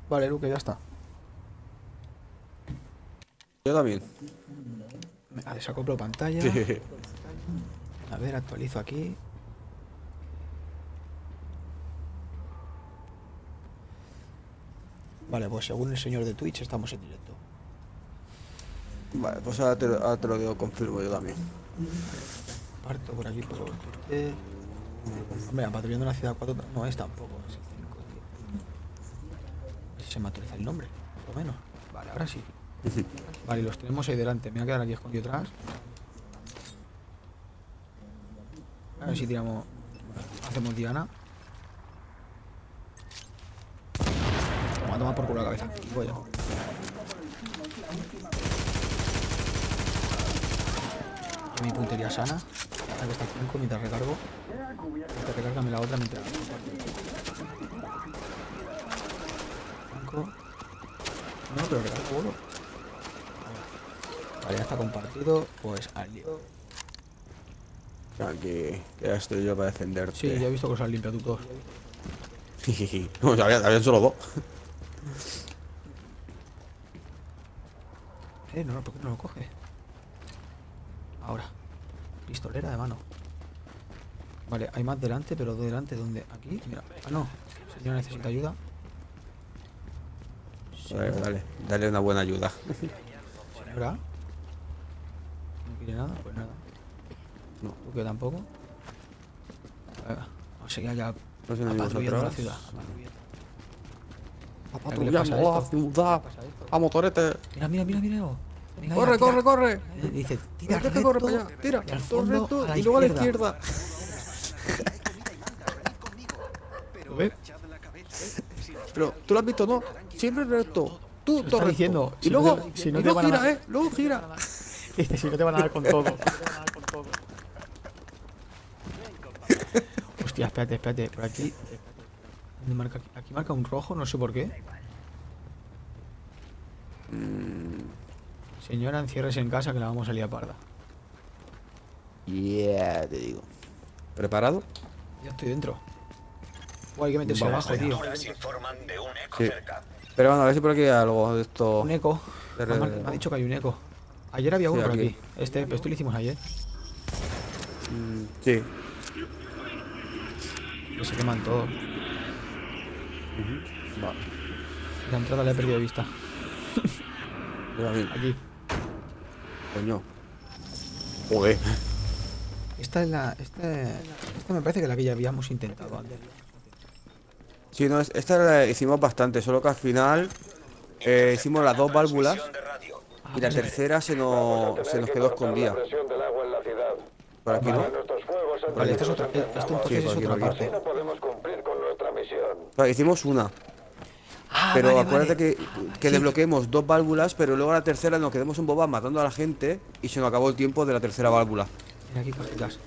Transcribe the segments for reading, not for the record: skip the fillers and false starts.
Vale, Luke, ya está. Yo también. A desacoplo pantalla. Sí. A ver, actualizo aquí. Vale, pues según el señor de Twitch estamos en directo. Vale, pues ahora te lo digo, confirmo yo también. Parto por aquí por Twitter. Hombre, patrullando la ciudad 4 no es tampoco. Es 5, tío. A ver si se me actualiza el nombre, por lo menos. Vale, ahora sí. Vale, y los tenemos ahí delante. Me voy a quedar aquí escondido atrás. A ver si tiramos. Hacemos diana. Toma por culo la cabeza. Voy yo. Y mi puntería sana. Aquí está 5 mientras recargo. Mientras recárgame la otra mientras. 5. No, pero recargo bolo. Vale, ya está compartido. Pues al lío. Aquí, ya estoy yo para defenderte. Sí, ya he visto cosas limpias tú todos. No, habían solo dos. No, ¿por qué no lo coge? Ahora. Pistolera de mano. Vale, hay más delante, pero delante, ¿dónde? Aquí, mira. Ah, no. Señor necesita ayuda. Dale una buena ayuda. Señora. ¿No quiere nada? Pues nada. No. ¿Tú que tampoco? Venga, vamos a seguir allá No sé, enemigos patrullando la atrás. ciudad. A ¿Qué le pasa a patrullando la esto? ciudad. A motorete. Mira. Venga, Corre, tira. corre, corre. Dice, tira Deja que recto corre para allá. Tira. y al Todo fondo recto a la y luego a la izquierda. izquierda. ¿Lo ves? Pero tú lo has visto, ¿no? Siempre recto. Tú, Se lo todo está recto. diciendo. Y luego, Si no y te luego van a gira, dar. luego gira. Dice, si no te van a dar con todo. Hostia, espérate. Por aquí. ¿Dónde marca? Aquí marca un rojo, no sé por qué. Señora, enciérrese en casa que la vamos a liar parda. Yeah, te digo. ¿Preparado? Ya estoy dentro. Hay que meterse abajo, tío. Sí. Pero bueno, a ver si por aquí hay algo de esto. Un eco. Me ha dicho que hay un eco. Ayer había uno Sí, por aquí. aquí. Esto lo hicimos ayer. Sí. Que se queman todos. Vale. La entrada la he perdido de vista. Yo también. Aquí. Coño. Joder. Esta es la. Esta me parece que es la que ya habíamos intentado antes. Sí, no, esta la hicimos bastante, solo que al final hicimos las dos válvulas y la tercera se nos quedó escondida. Por aquí, ¿no? Vale, esta es otra. Esto entonces es por aquí, otra por aquí. parte. Vale, hicimos una, Ah, pero vale, acuérdate vale. que Sí. desbloqueemos dos válvulas, pero luego la tercera nos quedamos en bobas matando a la gente y se nos acabó el tiempo de la tercera válvula. Mira aquí cositas.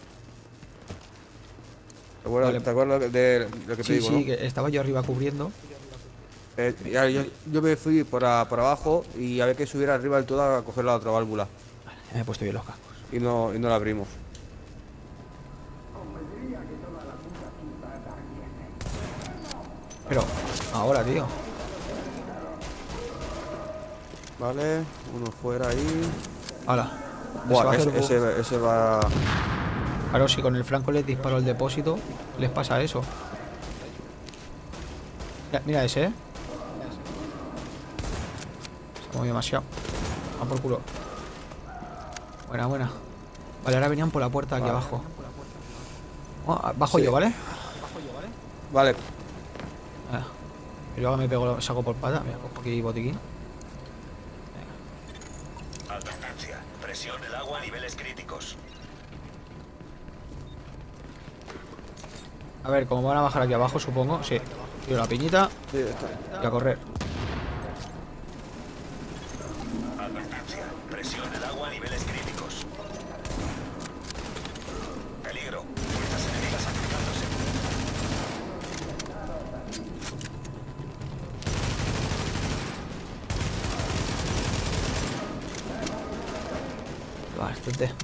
¿Te acuerdas, Vale. ¿te acuerdas de lo que te Sí, digo, sí, no? que estaba yo arriba cubriendo. Yo me fui por abajo y había que subir arriba del todo a coger la otra válvula Ya me he puesto bien los cascos. y no la abrimos. Pero, ahora, tío. Vale, uno fuera ahí. Hala. Buah, Se va a hacer ese va. Claro, si con el franco les disparo el depósito, les pasa eso. Mira ese, ¿eh? Se ha movido demasiado. Va por culo. Buena. Vale, ahora venían por la puerta aquí abajo. Bajo Sí. yo, ¿vale? Vale, Y luego me pego, saco por pata. Mira, cojo aquí botiquín. Advertencia. Presión del agua a niveles críticos. A ver, como van a bajar aquí abajo, supongo. Sí. Tiro la piñita sí, está. y a correr. Advertencia. Presión del agua a niveles críticos. Peligro. Fuerzas enemigas acercándose. Vale, espérate.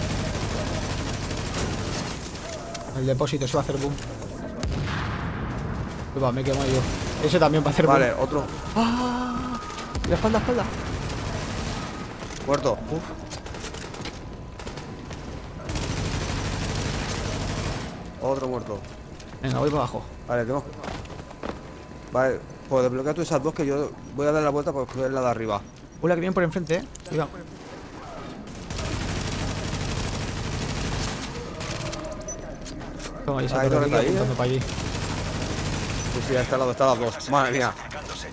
El depósito se va a hacer boom. Va, me quemo yo. Ese también va a hacer. Vale, otro. ¡Ah! La espalda, espalda. Muerto. Uf. Otro muerto. Venga, voy para abajo. Vale, tengo. Vale, pues desbloquea tú esas dos que yo voy a dar la vuelta para coger la de arriba. Hola, que viene por enfrente, Cuidado. Toma, ahí se Ahí, torreta ahí, apuntando para allí. Sí, sí, a este lado están las dos. Madre mía. Acercándose.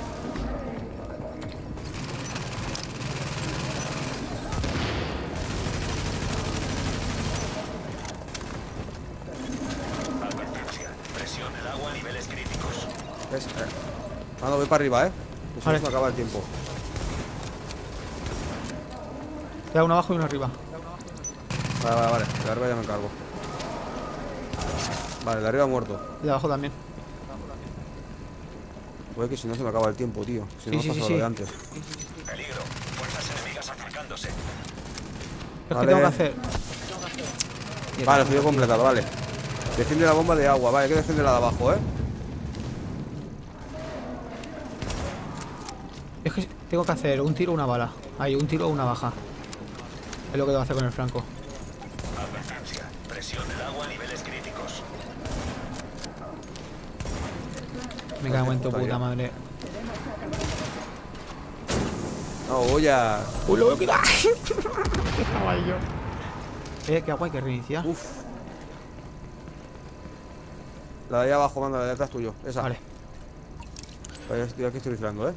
Advertencia. Presión del agua a niveles críticos. ¿Ves? No, voy para arriba, Que si no Vale. se me acaba el tiempo. Queda uno abajo y uno arriba. Vale, vale, vale. De arriba ya me encargo. Vale, de arriba muerto. Y de abajo también. Pues que si no se me acaba el tiempo, tío. Si Sí, no sí, pasa sí, lo sí. de antes. Peligro. Fuerzas enemigas acercándose. ¿Qué Vale. tengo que hacer? Vale, objetivo completado, vale. Defiende la bomba de agua, vale, hay que defender la de abajo, Es que tengo que hacer un tiro o una bala. Ahí, un tiro o una baja. Es lo que debo hacer con el franco. Advertencia. Presión del agua a niveles críticos. Me cago en tu Está puta bien. madre. No, voy a. ¡Uy, lo que da! Estaba ahí yo. Qué agua, hay que reiniciar. Uf. La de ahí abajo, manda, la de atrás tuyo. Esa. Vale. Vaya, estoy aquí, estoy vigilando,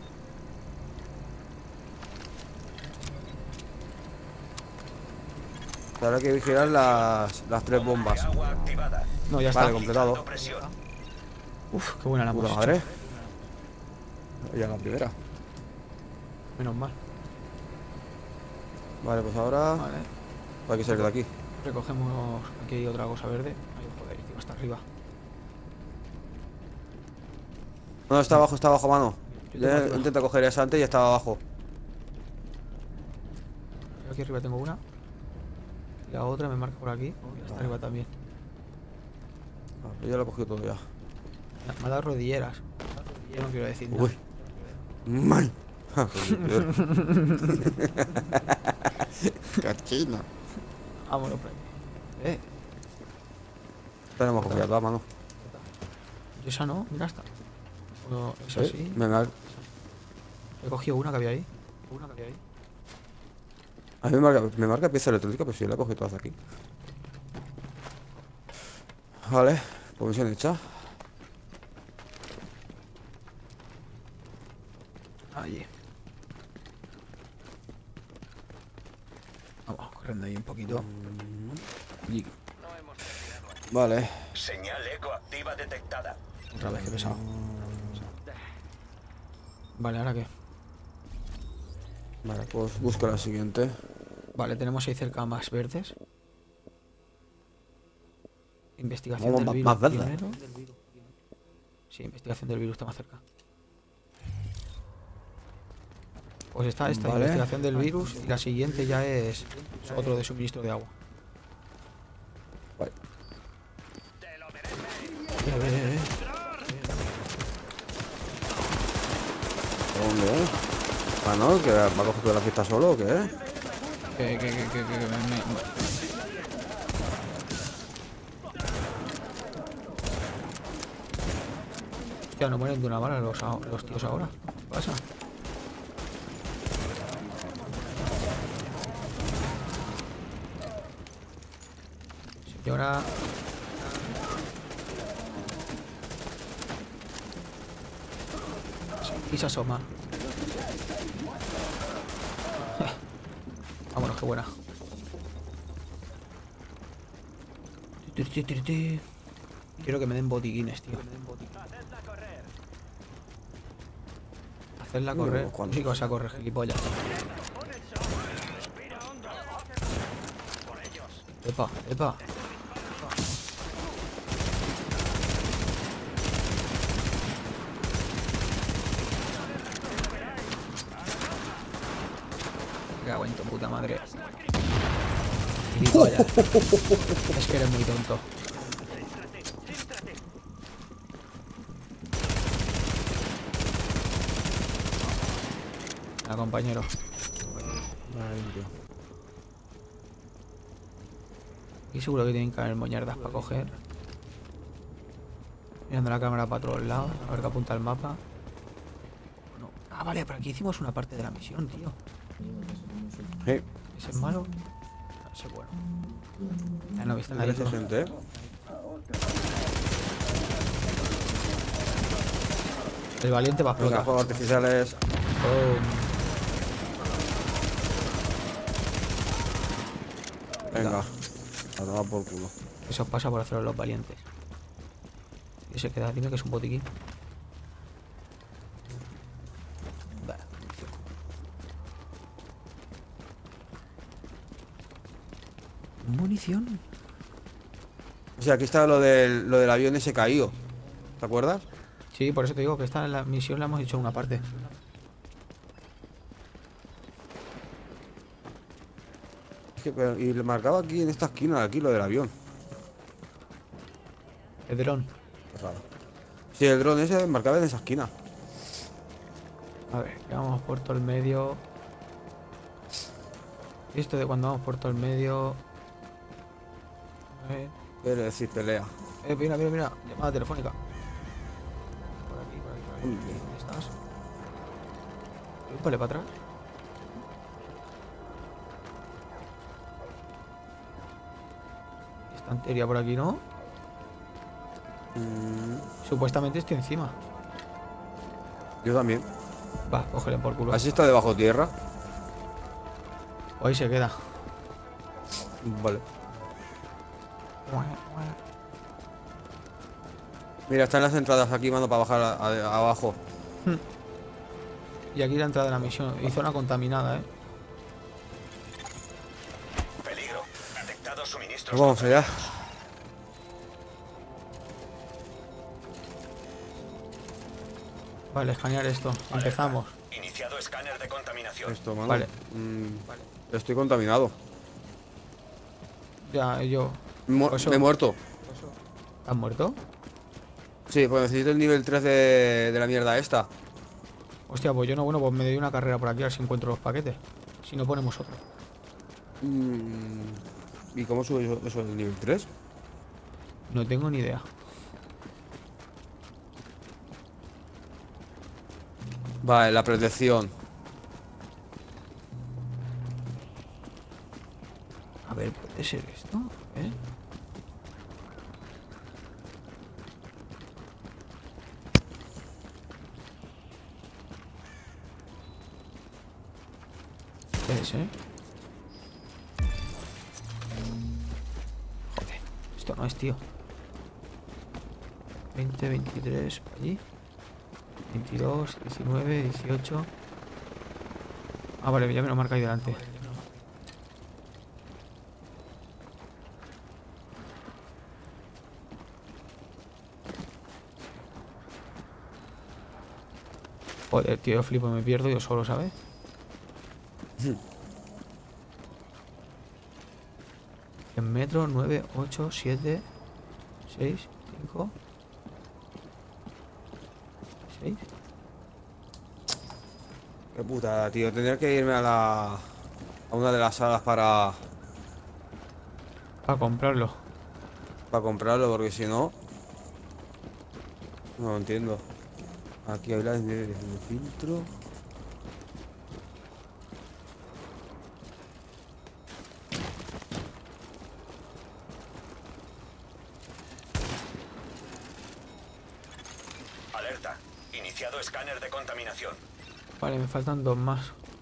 Ahora hay que vigilar las tres bombas. Agua activada. No, ya Vale, está. completado. Presión. Uf, qué buena la Puta hemos madre. hecho. Ya la primera. Menos mal. Vale, pues ahora Vale. hay que salir de aquí. Recogemos. Aquí hay otra cosa verde. Ay, joder, tío, hasta arriba. No, está abajo, mano. Yo Ya tengo arriba. intenta coger esa antes y estaba abajo. Aquí arriba tengo una. Y la otra me marca por aquí. Y hasta arriba también. Yo ya lo he cogido todo ya. Me ha dado rodilleras. Yo no quiero decir nada. Uy. ¡Man! Cachina. Vámonos por ahí. Tenemos que coger todas, mano. Yo esa no, mira esta. Bueno, esa sí. Venga. He cogido una que había ahí. A mí me marca pieza electrónica, pero sí la he cogido todas aquí. Vale, pues misión hecha. Allí. Vamos, corriendo ahí un poquito. Vale. Señal eco activa detectada. Otra vez, que pesado. Vale, ¿ahora qué? Vale, pues busco la siguiente. Vale, tenemos ahí cerca más verdes. Investigación Vamos, del virus más verde. primero. Sí, investigación del virus está más cerca. Pues está esta, Vale. investigación del virus, y la siguiente ya es otro de suministro de agua. Vale. ¿Dónde? Ah, no, que va a coger toda la fiesta solo o qué? Hostia, no mueren de una bala los tíos ahora. ¿Qué pasa? Señora. Y se asoma. Vámonos, qué buena. Quiero que me den botiguines, tío. Hacerla correr. ¿cuándo? Sí que vas a correr, gilipollas. Epa, epa. Me cago en tu puta madre. Gilipollas. Es que eres muy tonto. compañero. Vale, limpio. Aquí seguro que tienen que haber moñardas para coger. Mirando la cámara para todos lados. A ver qué apunta el mapa. No. Ah, vale, pero aquí hicimos una parte de la misión, tío. Sí. ¿Ese es malo? No, ese es bueno. Ah, no, viste Hay gente, ¿eh? El valiente va a Venga, explotar. fuegos artificiales. Oh, Venga. A tomar por culo. eso os pasa por hacerlo los valientes. Y se queda, dime que es un botiquín. Vale, munición. ¿Munición? O sea, aquí está lo del avión ese caído. ¿Te acuerdas? Sí, por eso te digo que esta la misión la hemos hecho una parte. Es que, y le marcaba aquí en esta esquina, aquí lo del avión. El dron. Qué raro. Sí, el dron ese marcaba en esa esquina. A ver, ya vamos por todo el medio. ¿Y esto de cuando vamos por todo el medio? A ver. Quiere decir pelea. Mira, mira, mira. Llamada telefónica. Por aquí, por aquí, por aquí. Uy. ¿Dónde estás? Vale, para atrás. Estantería por aquí, ¿no? Supuestamente estoy encima. Yo también. Va, cógele por culo. Así está debajo tierra. O ahí se queda. Vale. Mira, están las entradas aquí, mando para bajar abajo. Y aquí la entrada de la misión. Y zona contaminada, Peligro. Detectado suministros. Pues vamos allá. Vale, escanear esto. Empezamos. Iniciado escáner de contaminación. Esto, mano. Vale. Estoy contaminado. Ya, yo. Pues Me he muerto. ¿Has muerto? Sí, pues necesito el nivel 3 de la mierda esta. Hostia, pues yo no, bueno, pues me doy una carrera por aquí a ver si encuentro los paquetes. Si no ponemos otro. ¿Y cómo sube eso del nivel 3? No tengo ni idea. Vale, la protección. A ver, ¿puede ser esto? ¿Eh? Puede ser. Joder, esto no es, tío. 20, 23, por allí. 22, 19, 18. Ah, vale, ya me lo marca ahí delante. Joder, tío, yo flipo, me pierdo yo solo, ¿sabes? En metros, 9, 8, 7, 6, 5, 6. Qué puta, tío. Tendría que irme a una de las salas para Comprarlo. comprarlo, porque si no... No lo entiendo. Aquí hay las de filtro. Alerta. Iniciado escáner de contaminación. Vale, me faltan dos más.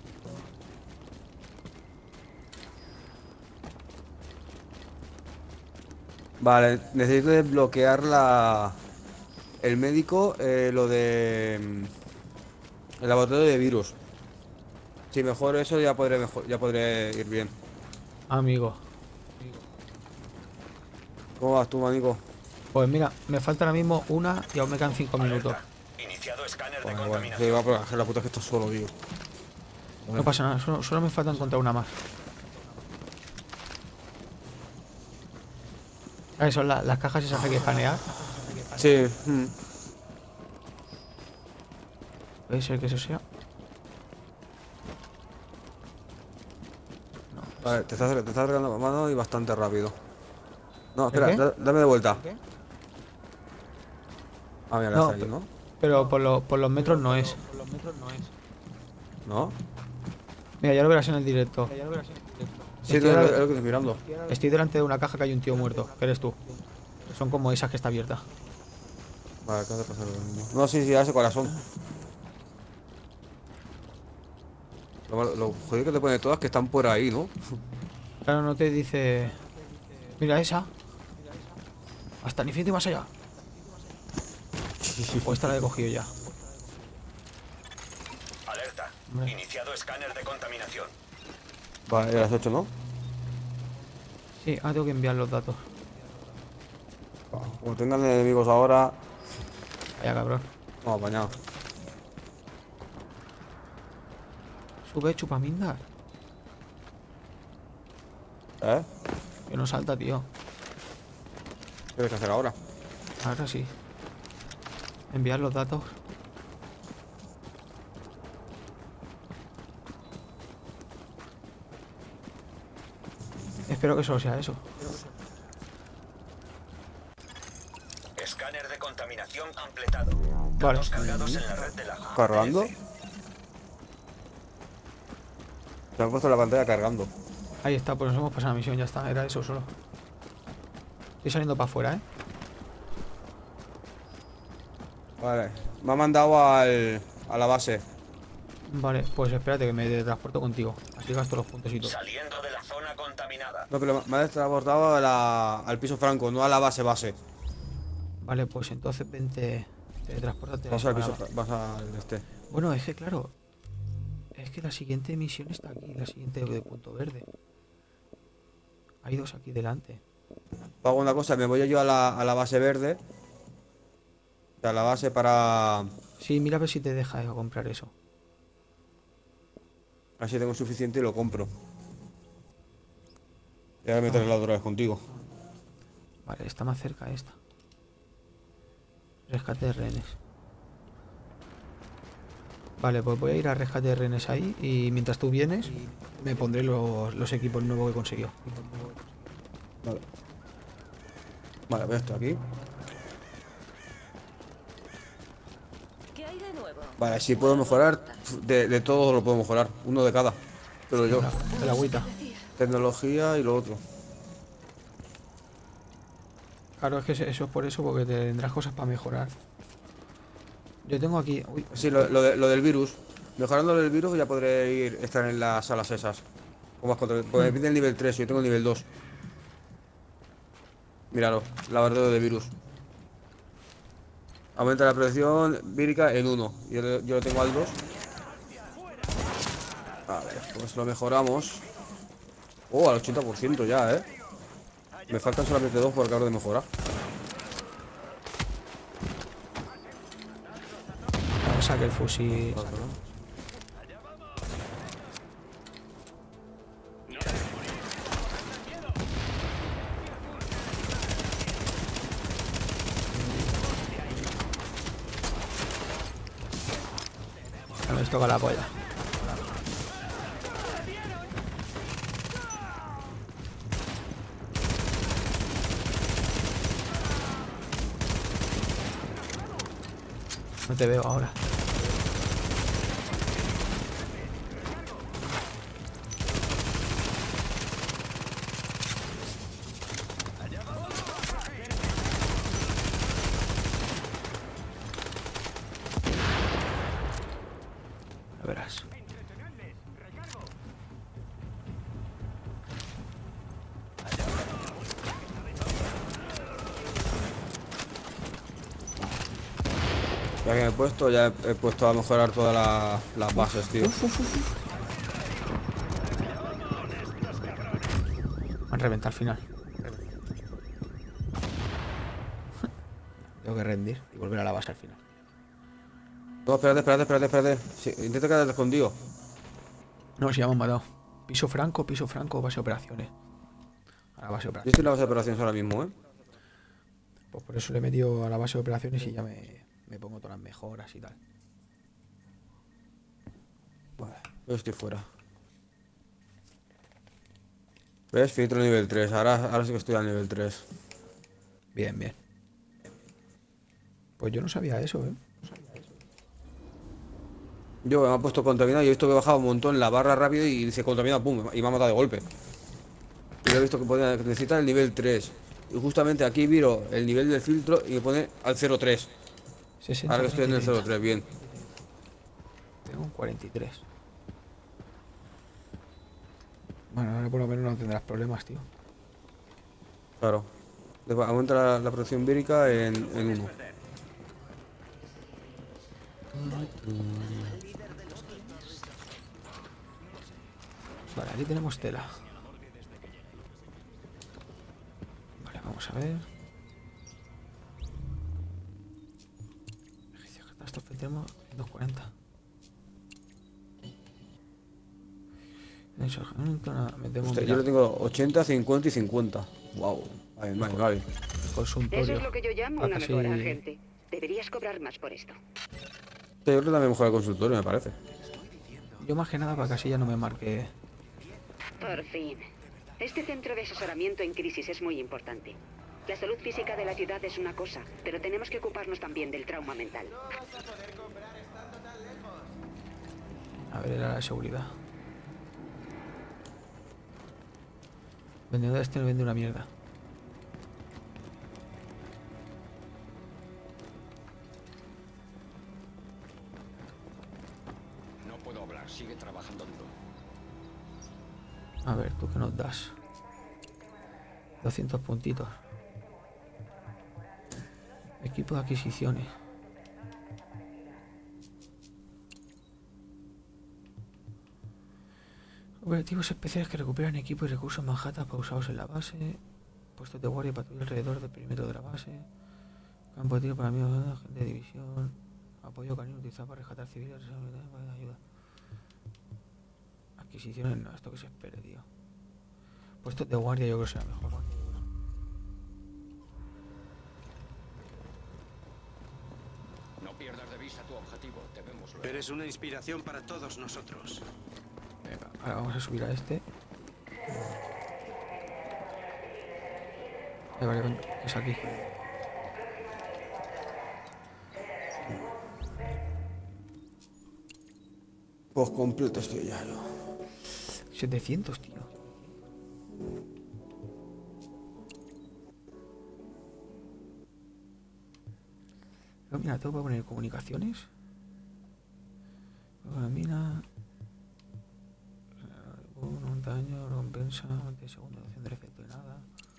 Vale, necesito desbloquear el médico, lo de el laboratorio de virus. Si mejor eso ya podré ir bien. Amigo. ¿Cómo vas tú, manico? Pues mira, me falta ahora mismo una y aún me quedan 5 minutos. Alerta. Iniciado escáner de Bueno, sí, contaminación. va por la puta que esto solo, tío. No pasa nada, solo me falta encontrar una más. Ah, son las cajas esas que hay que escanear. Sí. Puede ser que eso sea. Vale, te estás acercando a mano y bastante rápido. No, espera, ¿El qué? dame de vuelta. Ah, mira, que está No, aquí, ¿no? pero por los metros no es. ¿No? Mira, ya lo verás en el directo. Sí, no, Estoy, es ahora- lo que estoy mirando. estoy delante de una caja que hay un tío muerto, que eres tú. Son como esas que está abierta. Vale, acaba de pasar lo mismo. No, sí, sí, a ese corazón. Lo jodido que te pone todas que están por ahí, ¿no? Claro, no te dice... Mira esa. Hasta el infinito y más allá. O esta la he cogido ya. Alerta. Hombre. Iniciado escáner de contaminación. Vale, ya las 8, ¿no? Sí, ahora tengo que enviar los datos. Como tengan enemigos ahora. Vaya cabrón. Vamos, apañado. Sube, chupamindar. ¿Eh? Que no salta, tío. ¿Qué tienes que hacer ahora? Ahora sí. Enviar los datos. Espero que solo sea eso. Escáner de contaminación completado. Vale. Datos cargados en la red de la ¿Cargando? APF. Se me ha puesto la pantalla cargando. Ahí está, pues nos hemos pasado la misión, ya está. Era eso solo. Estoy saliendo para afuera, ¿eh? Vale. Me ha mandado a la base. Vale, pues espérate que me transporto contigo. Así gasto los puntos y todo. Saliendo de la zona contaminada. No, pero me ha transportado al piso franco, no a la base. Vale, pues entonces vente. Transportate. Vas al piso, vas al este. Bueno, es que claro. Es que la siguiente misión está aquí. La siguiente de punto verde. Hay dos aquí delante. Hago una cosa, me voy yo a la base verde. O sea, a la base para... Sí, mira a ver si te deja comprar eso. Así tengo suficiente y lo compro. Y ahora me traslado otra vez contigo. Vale, está más cerca esta. Rescate de rehenes. Vale, pues voy a ir a rescate de rehenes ahí. Y mientras tú vienes, me pondré los equipos nuevos que consiguió. Vale. Vale, pues esto aquí. ¿Qué hay de nuevo? Vale, si puedo mejorar, de todo lo puedo mejorar. Uno de cada. Pero yo. El agüita. Tecnología y lo otro. Claro, es que eso es por eso, porque tendrás cosas para mejorar. Yo tengo aquí... Uy, Sí, lo del virus. Mejorando el virus ya podré estar en las salas esas. Con más control. Porque me pide el nivel 3 y yo tengo el nivel 2. Míralo, lavardero de virus. Aumenta la presión vírica en 1. Yo lo tengo al 2. A ver, pues lo mejoramos. Oh, al 80% ya, ¿eh? Me faltan solamente 2 por acabar de mejorar. saque el fusil. No les toca la polla. No te veo ahora. Ya verás. Ya que me he puesto, ya he puesto a mejorar todas las bases, tío. Van a reventar al final. Tengo que rendir y volver a la base al final. No, espérate. Sí, intenta quedarte escondido. No, si ya hemos matado. Piso franco, base de operaciones. A la base de Yo operaciones. estoy en la base de operaciones ahora mismo, ¿eh? Pues por eso le he metido a la base de operaciones y ya me pongo todas las mejoras y tal. Vale, yo estoy fuera. ¿Ves? Filtro nivel 3. Ahora sí que estoy al nivel 3. Bien, bien. Pues yo no sabía eso, ¿eh? Yo me ha puesto contaminado y he visto que he bajado un montón la barra rápido y dice contaminado, pum, y me ha matado de golpe. Y lo he visto que que necesita el nivel 3. Y justamente aquí miro el nivel del filtro y me pone al 0,3. 60, Ahora que estoy 30 en y el 30. 0,3, bien. Tengo un 43. Bueno, ahora por lo menos no tendrás problemas, tío. Claro. Después aumenta la producción vírica en 1. Vale, aquí tenemos tela. Vale, vamos a ver. Ejercicio de catástrofe tenemos 240. Metemos, Hostia, yo mira, lo tengo 80, 50 y 50. Wow. Vale. consultorio. Eso es lo que yo llamo Ah, una casi- mejora, agente. Deberías cobrar más por esto. Yo creo que también mejora el consultorio, me parece. Yo más que nada para que así ya no me marque. Por fin. Este centro de asesoramiento en crisis es muy importante. La salud física de la ciudad es una cosa, pero tenemos que ocuparnos también del trauma mental. A ver, era la seguridad. Vendedor este no vende una mierda. No puedo hablar, sigue trabajando duro. A ver, ¿tú qué nos das? 200 puntitos. Equipo de adquisiciones. Operativos especiales que recuperan equipo y recursos Manhattan pausados en la base. Puestos de guardia y patrulla alrededor del perímetro de la base. Campo de tiro para amigos, agente de división. Apoyo canino utilizado para rescatar civiles. Ayuda. Adquisiciones, no, esto que se espere, tío. Puestos de guardia yo creo que será mejor. No pierdas de vista tu objetivo, te vemos luego. Eres una inspiración para todos nosotros. Venga, ahora vamos a subir a este. Vale, venga, es aquí. Pues completo estoy ya yo. 700, tío. Pero mira, tengo que poner comunicaciones. Mina. Un daño, recompensa, de segunda opción de efecto de nada.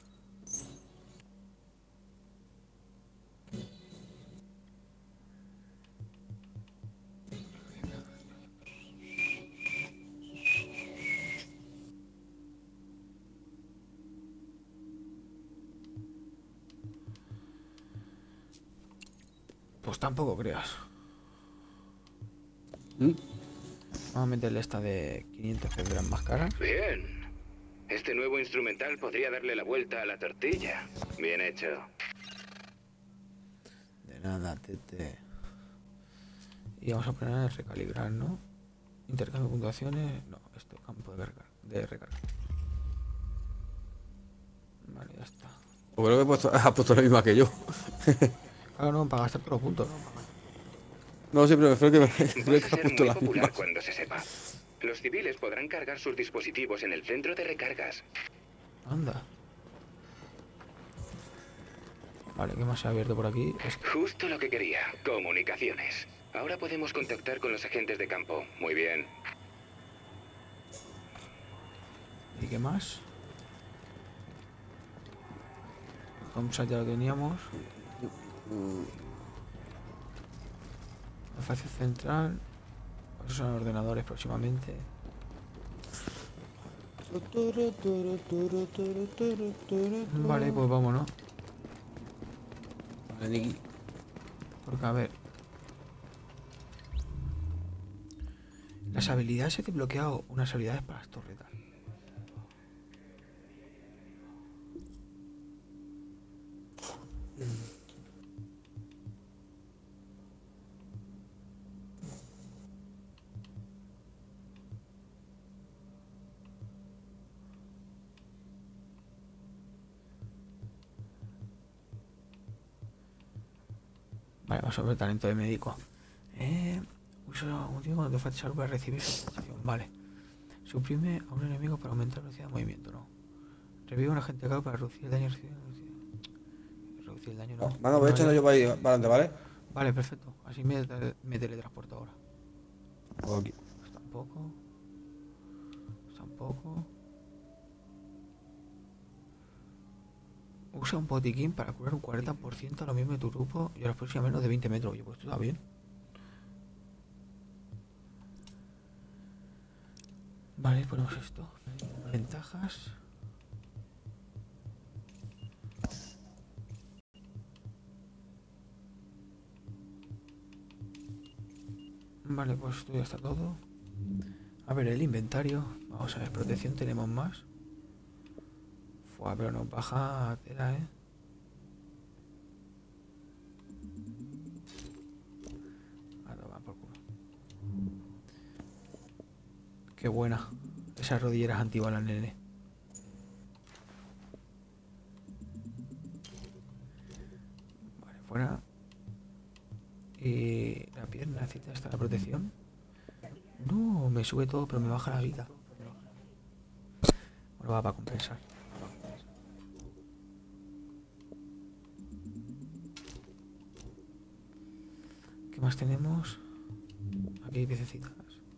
Pues tampoco creas. Vamos a meterle esta de 500 que serán más caras. Bien. Este nuevo instrumental podría darle la vuelta a la tortilla. Bien hecho. De nada, tete. Y vamos a poner recalibrar, ¿no? Intercambio de puntuaciones. No, esto, campo de recarga. Vale, ya está. Pues creo que ha puesto la misma que yo. Claro, no, para gastar todos los puntos. No, siempre creo que Vas a ha ser puesto muy la popular misma. cuando se sepa. Los civiles podrán cargar sus dispositivos en el centro de recargas. Anda. Vale, ¿qué más se ha abierto por aquí? Esto. Justo lo que quería. Comunicaciones. Ahora podemos contactar con los agentes de campo. Muy bien. ¿Y qué más? Comsat ya lo teníamos. La fase central. Esos son ordenadores próximamente. Vale, pues vámonos. Vale, Niki. Porque a ver. Las habilidades he desbloqueado unas habilidades para las torretas. Vale, vamos a ver talento de médico. Usa un tiempo cuando te falta salud para recibir su curación. Vale. Suprime a un enemigo para aumentar la velocidad de movimiento, no. Revive a un agente caro para reducir el daño recibido. Reducir el daño, no. Mano, voy echando yo para ahí, para adelante, ¿vale? Vale, perfecto. Así me teletransporto ahora. Aquí. Pues tampoco. Pues tampoco. Usa un botiquín para curar un 40% a lo mismo de tu grupo y a los próximos menos de 20 metros. Oye, pues esto está bien. Vale, ponemos esto. Ventajas. Vale, pues esto ya está todo. A ver, el inventario. Vamos a ver, protección tenemos más. Fua, pero nos baja tela, A tomar por culo. Qué buena. Esas rodilleras antibalas, nene. Vale, fuera. Y la pierna, necesita hasta la protección. No, me sube todo, pero me baja la vida. Bueno, va para compensar. ¿Qué más tenemos? Aquí hay piececitas.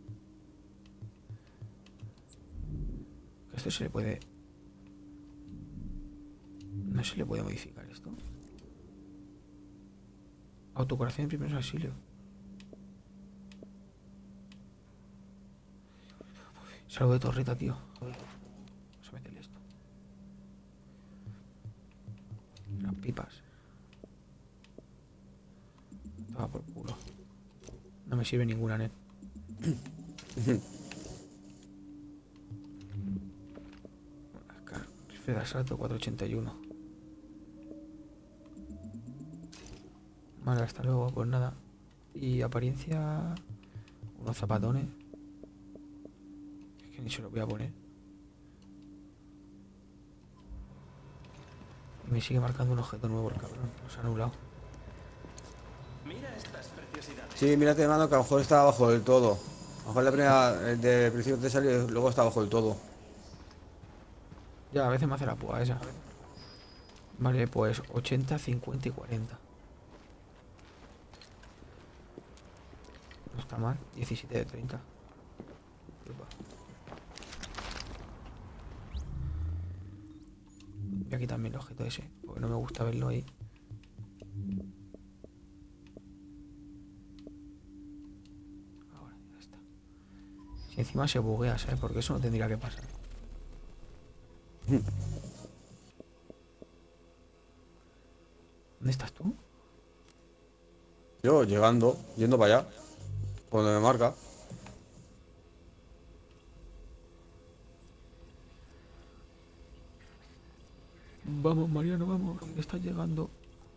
Esto se le puede... No se le puede modificar esto. Autocuración de primeros auxilios. Salvo de torreta, tío. Vamos a meterle esto. Las pipas. Toma por culo. No me sirve ninguna, net. Rifle de asalto 481. Vale, hasta luego, pues nada. Y apariencia... Unos zapatones. Es que ni se los voy a poner. Y me sigue marcando un objeto nuevo el cabrón. Nos ha anulado. Mira estas preciosidades. Sí, mírate, mano, que a lo mejor está abajo del todo. A lo mejor la primera, de principio te salió y luego está abajo del todo. Ya, a veces me hace la púa esa. Vale, pues 80, 50 y 40. No está mal. 17 de 30. Y aquí también el objeto ese, porque no me gusta verlo ahí. Ahora, ya está. Si encima se buguea, ¿sabes? Porque eso no tendría que pasar. ¿Dónde estás tú? Yo llegando, yendo para allá. Por donde me marca. Vamos, Mariano, vamos. Estás llegando.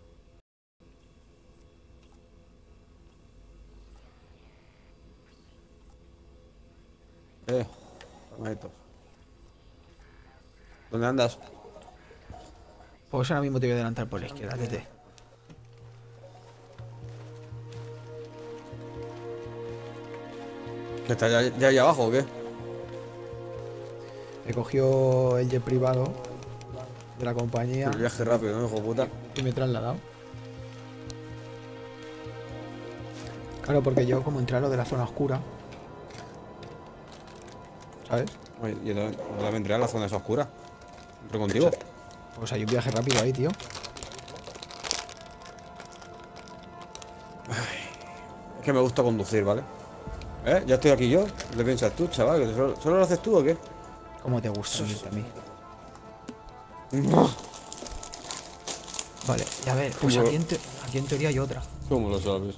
Momentos. ¿Dónde andas? Pues ahora mismo te voy a adelantar por la izquierda, tete. ¿Que está ya ahí abajo o qué? He cogido el jet privado de la compañía El viaje rápido, ¿no, hijo de puta? y me he trasladado. Claro, porque yo como entré a lo de la zona oscura, ¿sabes? Oye, yo también entré a la zona esa oscura. Entré contigo. Pues hay un viaje rápido ahí, tío. Es que me gusta conducir, ¿vale? Ya estoy aquí yo. ¿Qué piensas tú, chaval? ¿Que solo lo haces tú o qué? ¿Cómo te gusta unirte a mí? No. Vale, y a ver, pues Como- aquí en teoría hay otra. ¿Cómo lo sabes?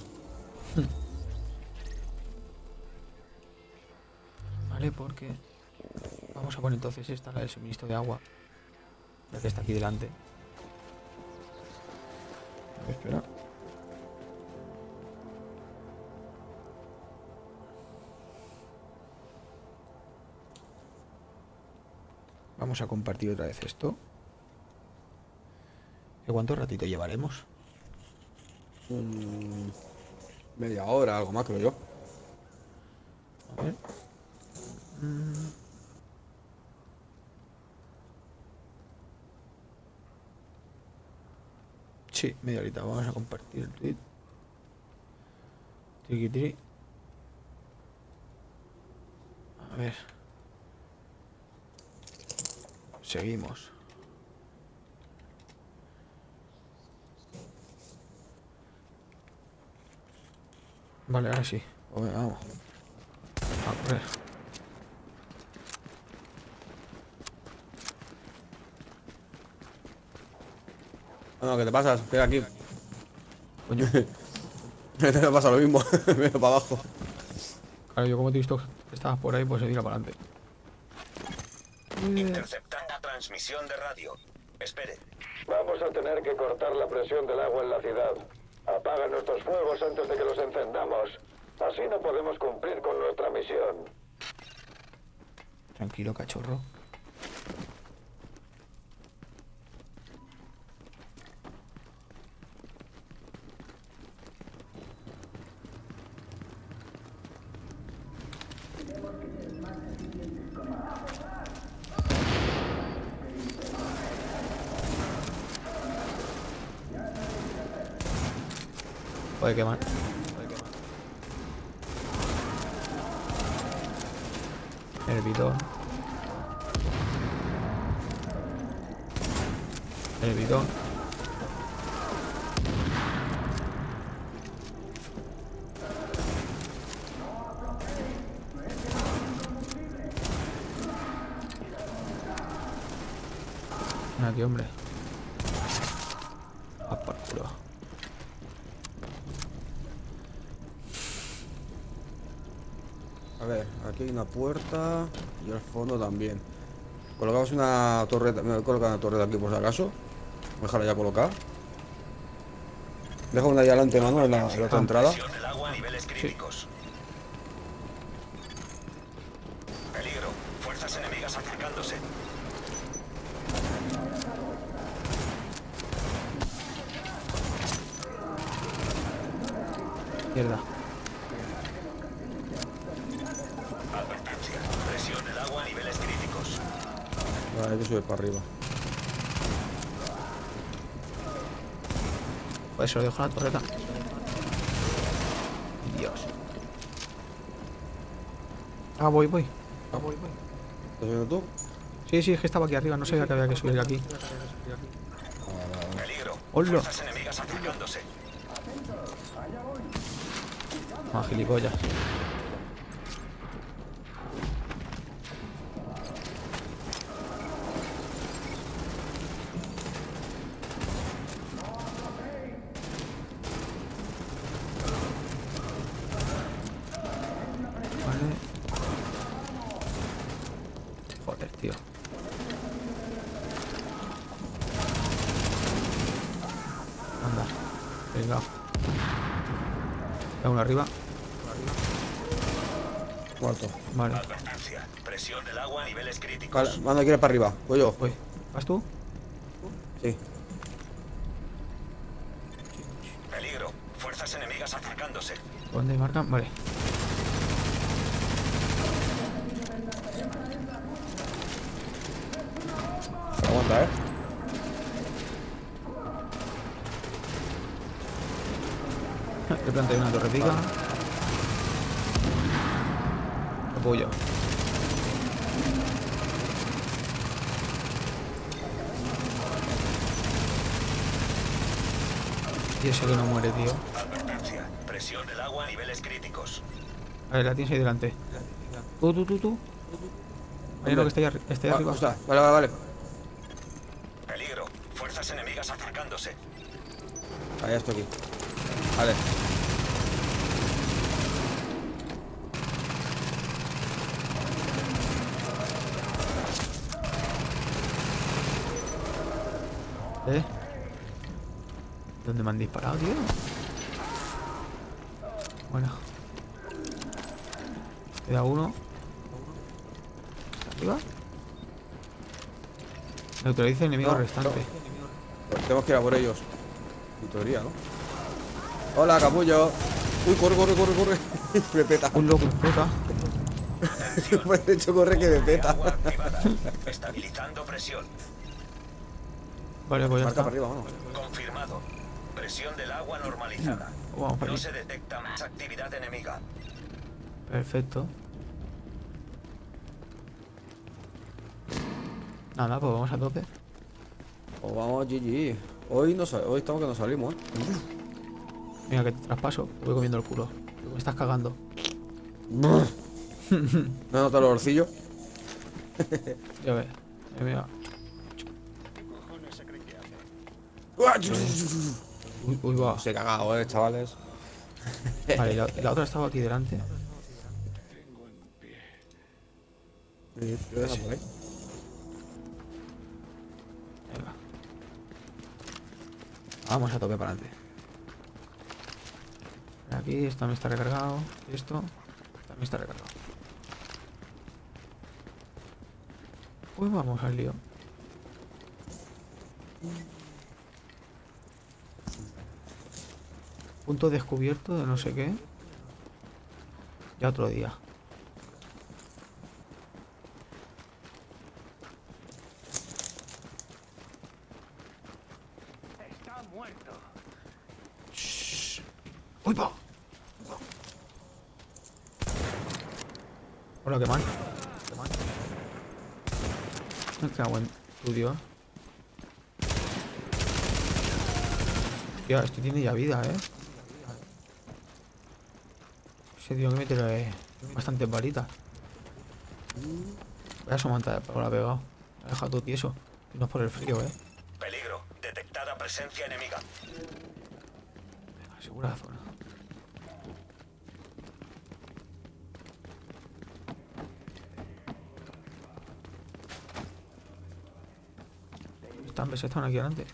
Vale, porque... Vamos a poner entonces esta, la del suministro de agua. La que está aquí delante. A ver, espera. Vamos a compartir otra vez esto. ¿Y cuánto ratito llevaremos? Media hora, algo más, creo yo. A ver. Sí, media horita. Vamos a compartir el tweet. Triqui, tri. A ver. Seguimos. Vale, ahora sí. Pues venga, vamos. A correr. Bueno, ¿qué te pasas? Pega aquí. Coño. Te pasa lo mismo. Mira para abajo. Claro, yo como te he visto que estabas por ahí, pues se tira para adelante. Interceptando transmisión de radio. Espere. Vamos a tener que cortar la presión del agua en la ciudad. Apaga nuestros fuegos antes de que los encendamos. Así no podemos cumplir con nuestra misión. Tranquilo, cachorro. Puede quemar. El bidón. El bidón. Aquí, hombre. A por culo. A ver, aquí hay una puerta y al fondo también. Colocamos una torreta. Me voy a colocar una torreta aquí por si acaso. Voy a dejarla ya colocada. Dejo una ahí adelante, mano, en la otra entrada. Presión del agua a niveles críticos. Peligro. Fuerzas enemigas acercándose. Mierda. Advertencia. Presión del agua a niveles críticos. Vale, hay que subir para arriba. Pues se lo dejo en la torreta. Dios. Ah, voy. ¿Estás viendo tú? Sí, es que estaba aquí arriba. No sabía que había que subir aquí. Peligro. Hola. Fuerzas enemigas acercándose. Ah, gilipollas. Vale. Joder, tío. Anda. Venga. Hay uno arriba. Muerto. Vale. Advertencia. Presión del agua a niveles críticos. Vale, manda que ir para arriba. Voy yo. Voy. ¿Vas tú? Sí. Peligro. Fuerzas enemigas acercándose. ¿Dónde marcan? Vale. Aguanta, Le planteé una torretica. Apoyo. Y ese que no muere, tío. Advertencia. Presión del agua a niveles críticos. A ver, la tienes ahí delante. Tú. Hay uno que está ahí, está ahí arriba. Ostras, vale. Peligro. Fuerzas enemigas acercándose. Ahí estoy aquí. Vale. ¿Dónde me han disparado, tío? Bueno. Queda uno. ¿Arriba? Neutraliza enemigos No, restantes. Tenemos que ir a por ellos. En teoría, ¿no? Hola, capullo. Uy, corre, corre, corre, corre. Me peta. Un loco, puta. Pues de hecho corre que me peta. Agua activada. Estabilizando presión. Vale, pues ya Marca está. para arriba, vamos. Confirmado. Presión del agua normalizada. Vamos para No aquí. se detecta más actividad enemiga. Perfecto. Nada, pues vamos a tope. Pues vamos, GG. Hoy estamos que no salimos, Mira que te traspaso. Te voy comiendo el culo. Me estás cagando. ¿Me nota el olorcillo? Ya ves. Mira. Uy, va. Se he cagado, chavales. Vale, y la otra estaba aquí delante. Venga. Venga. Vamos a tope para adelante. Aquí, esto también está recargado. Esto también está recargado. Pues vamos al lío. Punto descubierto de no sé qué. Ya otro día. Shh. ¡Uy, va! Hola, qué mal. Qué mal. Me cago en tu Dios. Tío, este tiene ya vida, Ese tío que me trae bastantes balitas. Vaya su manta de pavo la ha pegado. Me ha dejado todo tieso. Y no es por el frío, Peligro. Detectada presencia enemiga. Venga, asegura la zona. Están aquí adelante.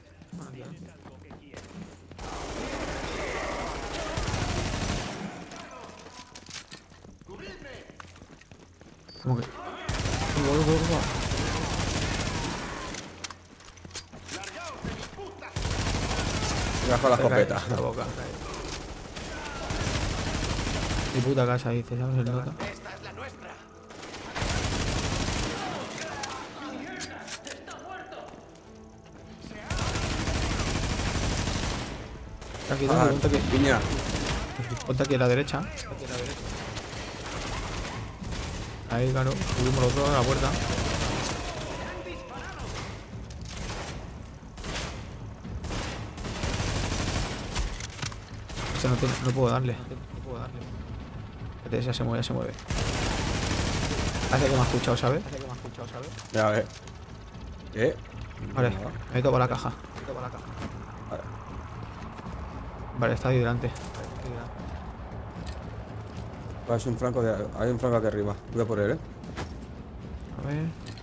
¿Cómo que? Uy. Me bajo la escopeta. La boca. Mi puta casa, dice, ¿sabes? El nota. Aquí, ponte aquí. Piña. Ponte aquí a la derecha. Ahí, claro. Subimos los dos a la puerta. No puedo darle. Espérate, ya se mueve, Hace que me ha escuchado, ¿sabes? Ya, a ver. Vale, me meto para la caja. Vale, está ahí delante. Hay un franco aquí arriba. Voy a por él, A ver.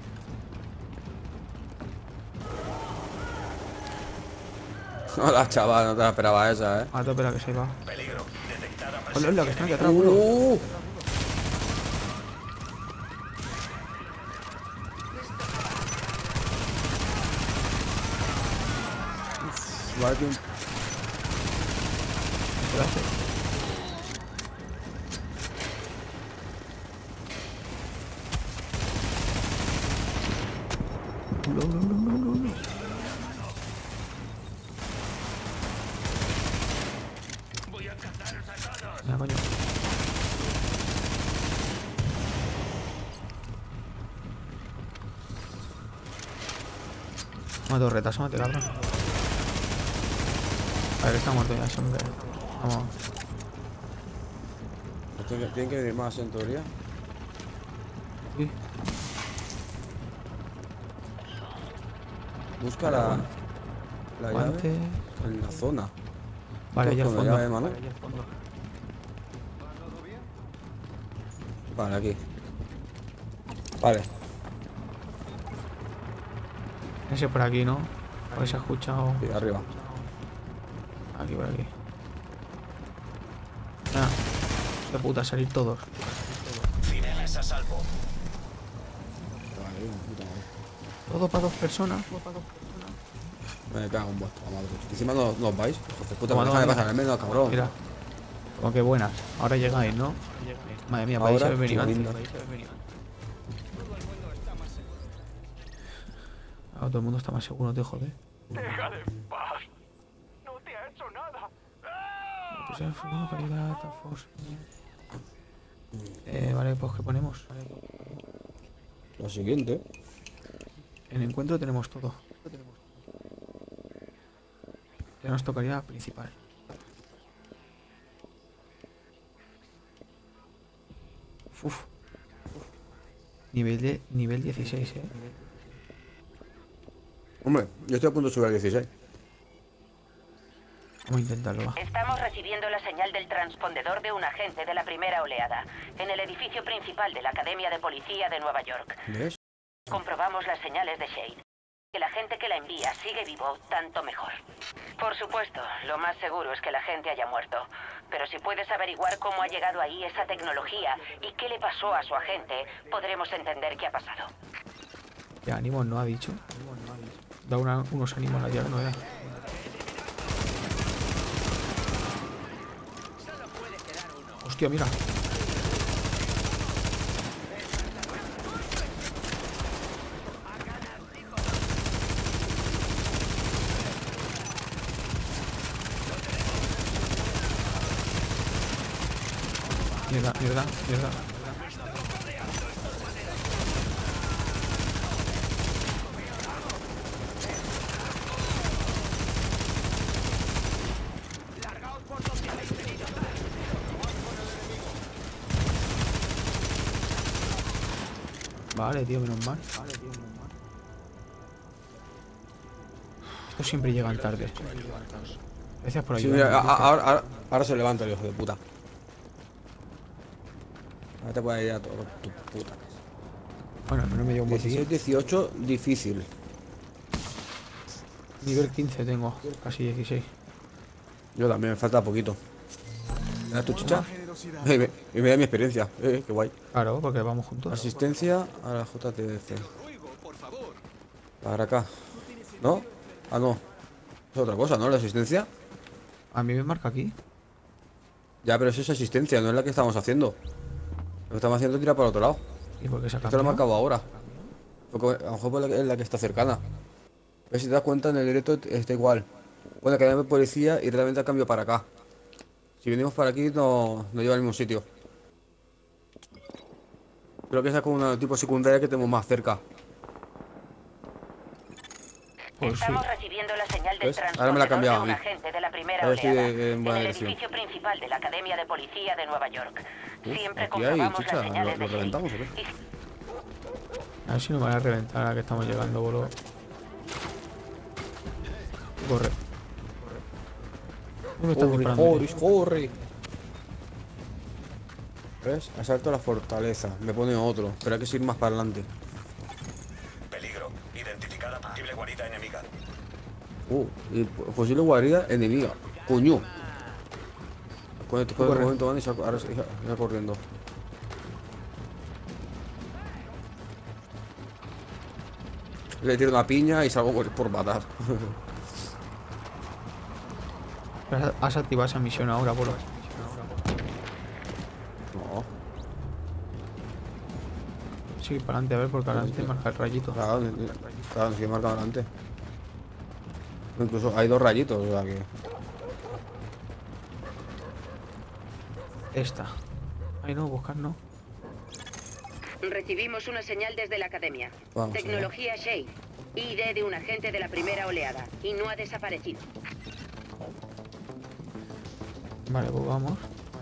Hola, chaval, no te la esperaba esa, A tope la que se va. Peligro. Detectada Hola, hola, que presencia están aquí enemiga. atrás, bro. Vale, tío. Gracias. No. Mira, coño. Una torreta, asómate, cabrón. A ver, que está muerto ya ese hombre. Vamos. Tienen que venir más en teoría. Uy. Busca la llave Guante. en la zona. Vale, ya al Con la fondo. llave, mano. Vale, aquí. Vale. Ese por aquí, ¿no? A ver si ha escuchado. Sí, arriba. Aquí, por aquí. Ah, de puta, salir todos. Civiles a salvo. Todo para dos personas. Me cago en vuestra madre. Encima nos vais. Hijos de puta, Toma, me dejan de toma, pasar al menos, cabrón. Mira. Como que buenas. Ahora llegáis, ¿no? Madre mía, podéis Ahora, haber venido sí, antes. Ahora todo el mundo está más seguro, no te jode. Deja de paz. No te ha hecho nada. Pues en forma calidad, Force. Vale, pues ¿qué ponemos? Lo siguiente. En encuentro tenemos todo. Ya nos tocaría principal. Uf. Nivel 16, Hombre, yo estoy a punto de subir al 16. Vamos a intentarlo, va. Estamos recibiendo la señal del transpondedor de un agente de la primera oleada en el edificio principal de la Academia de Policía de Nueva York. ¿Ves? Comprobamos las señales de Shade. Que la gente que la envía sigue vivo, tanto mejor. Por supuesto, lo más seguro es que la gente haya muerto. Pero si puedes averiguar cómo ha llegado ahí esa tecnología y qué le pasó a su agente, podremos entender qué ha pasado. ¿Qué ánimos no ha dicho? Da unos ánimos a la diablo, ¿no? Hostia, mira. Mierda, mierda, mierda. Vale, tío, menos mal. Estos siempre llegan tarde. Gracias por Sí, ayudarme. mira, ahora se levanta el hijo de puta. Ahora te puedes ir a todo tu puta. Bueno, al menos me llevo un botiquín. 16-18, difícil. Nivel 15 tengo, casi 16. Yo también, me falta poquito. ¿Me das tu chicha? Y me da mi experiencia. Qué guay. Claro, porque vamos juntos. Asistencia a la JTF. Para acá. ¿No? Ah, no. Es otra cosa, ¿no? La asistencia. A mí me marca aquí. Ya, pero eso es asistencia, no es la que estamos haciendo. Lo que estamos haciendo es tirar para el otro lado. ¿Y por qué se ha Esto lo he cambiado? marcado ahora. Porque a lo mejor es la que está cercana. Pero si te das cuenta, en el directo está igual. Bueno, que hay policía y realmente cambio para acá. Si venimos para aquí, no lleva al mismo sitio. Creo que esa es como una tipo secundaria que tenemos más cerca. Pues sí. Estamos recibiendo la señal del ¿Ves? Ahora me la ha transpondedor cambiado de un a mí. agente de la primera Ahora estoy oleada en en buena el dirección. edificio principal de la Academia de Policía de Nueva York. Siempre Aquí hay comprobamos chicha, las señales ¿lo de reventamos o Shade. qué? A ver si nos van a reventar ahora que estamos llegando, boludo. Corre. ¿Dónde me están disparando, tío? Corre. ¿Ves? Asalto a la fortaleza. Me pone otro, pero hay que ir más para adelante. Peligro. Identificada posible guarida enemiga. Y posible guarida enemiga. Coño. Con este Corre. momento van y ahora se va corriendo. Le tiro una piña y salgo por matar. Has activado esa misión ahora, boludo. No, Sí, para adelante, a ver, porque adelante marca el rayito. claro, claro, sí que marca adelante. Incluso hay dos rayitos, o sea que. Esta. Ay, no, buscar no. Recibimos una señal desde la Academia. Vamos, Tecnología Shade. ID de un agente de la primera oleada. Y no ha desaparecido. Vale, pues vamos.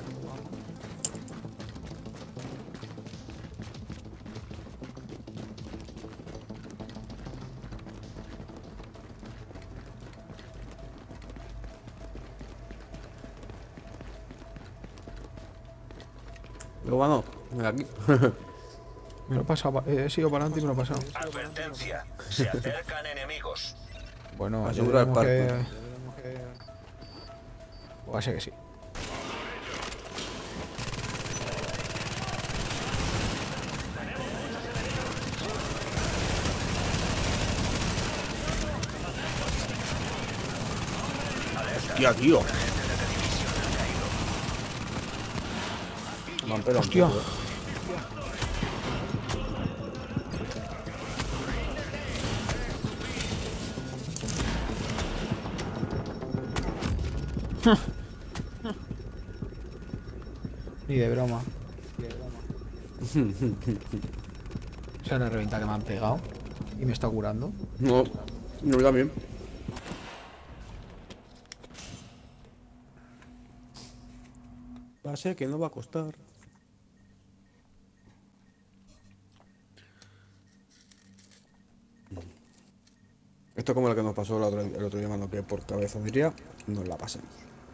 Luego vamos, mira aquí. Me lo he pasado, he sido para adelante y me lo he pasado. Advertencia. Se acercan enemigos. Bueno, Asegura el deberemos va a ser que sí. Hostia, tío. Me han pegado un Hostia. poco, Ni de broma. Esa es la reventa que me han pegado. Y me está curando. No, no, yo también. Va a ser que no va a costar. Esto es como lo que nos pasó el otro día, mano, que por cabezonería nos la pasemos.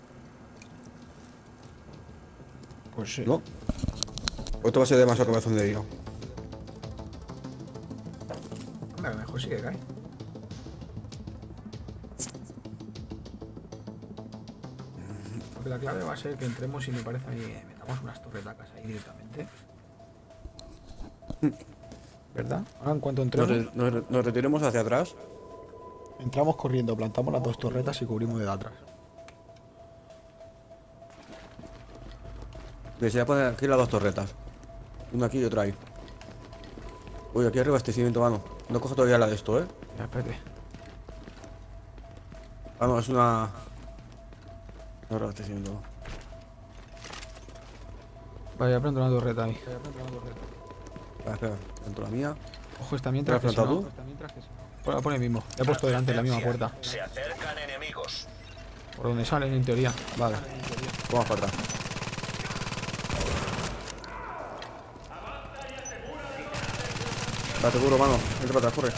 Pues sí. ¿No? Esto va a ser demasiado cabezonería. Anda, que mejor sí que cae. Porque la clave va a ser que entremos y me parece a mí que metamos unas torretacas ahí directamente. ¿Verdad? Ahora en cuanto entremos, Nos retiremos hacia atrás. entramos corriendo, plantamos las dos torretas y cubrimos de atrás. Desea poner aquí las dos torretas. Una aquí y otra ahí. Uy, aquí arriba abastecimiento, mano. No cojo todavía la de esto, Ya, espérate. Vamos, es una... No, abastecimiento, no. Vaya, prendo una torreta ahí. Espera, dentro la mía. Ojo, esta mientras ¿Te que has si no... plantado La pone mismo. La he puesto delante en la misma puerta. Se acercan enemigos. Por donde salen, en teoría. Vale. Vamos para atrás. Date seguro, mano. Entra para atrás, corre.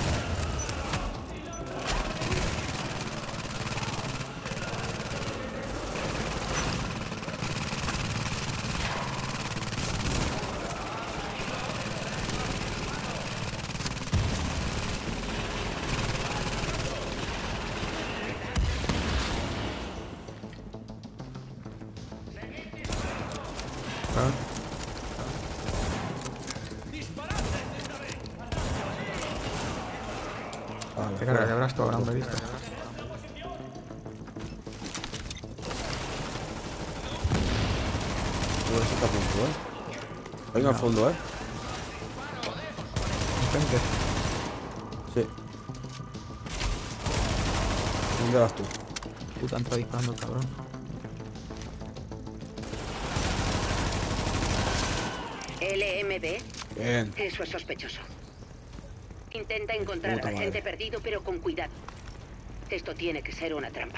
Vale, Te cargas de brazo ahora, hombre, listo. Todo eso está a punto, Hay uno al fondo, Enfrente. Sí. ¿Dónde vas tú? Puta, entra disparando el cabrón. LMB, Bien. eso es sospechoso. Intenta encontrar Puta a gente madre. perdido, pero con cuidado. Esto tiene que ser una trampa.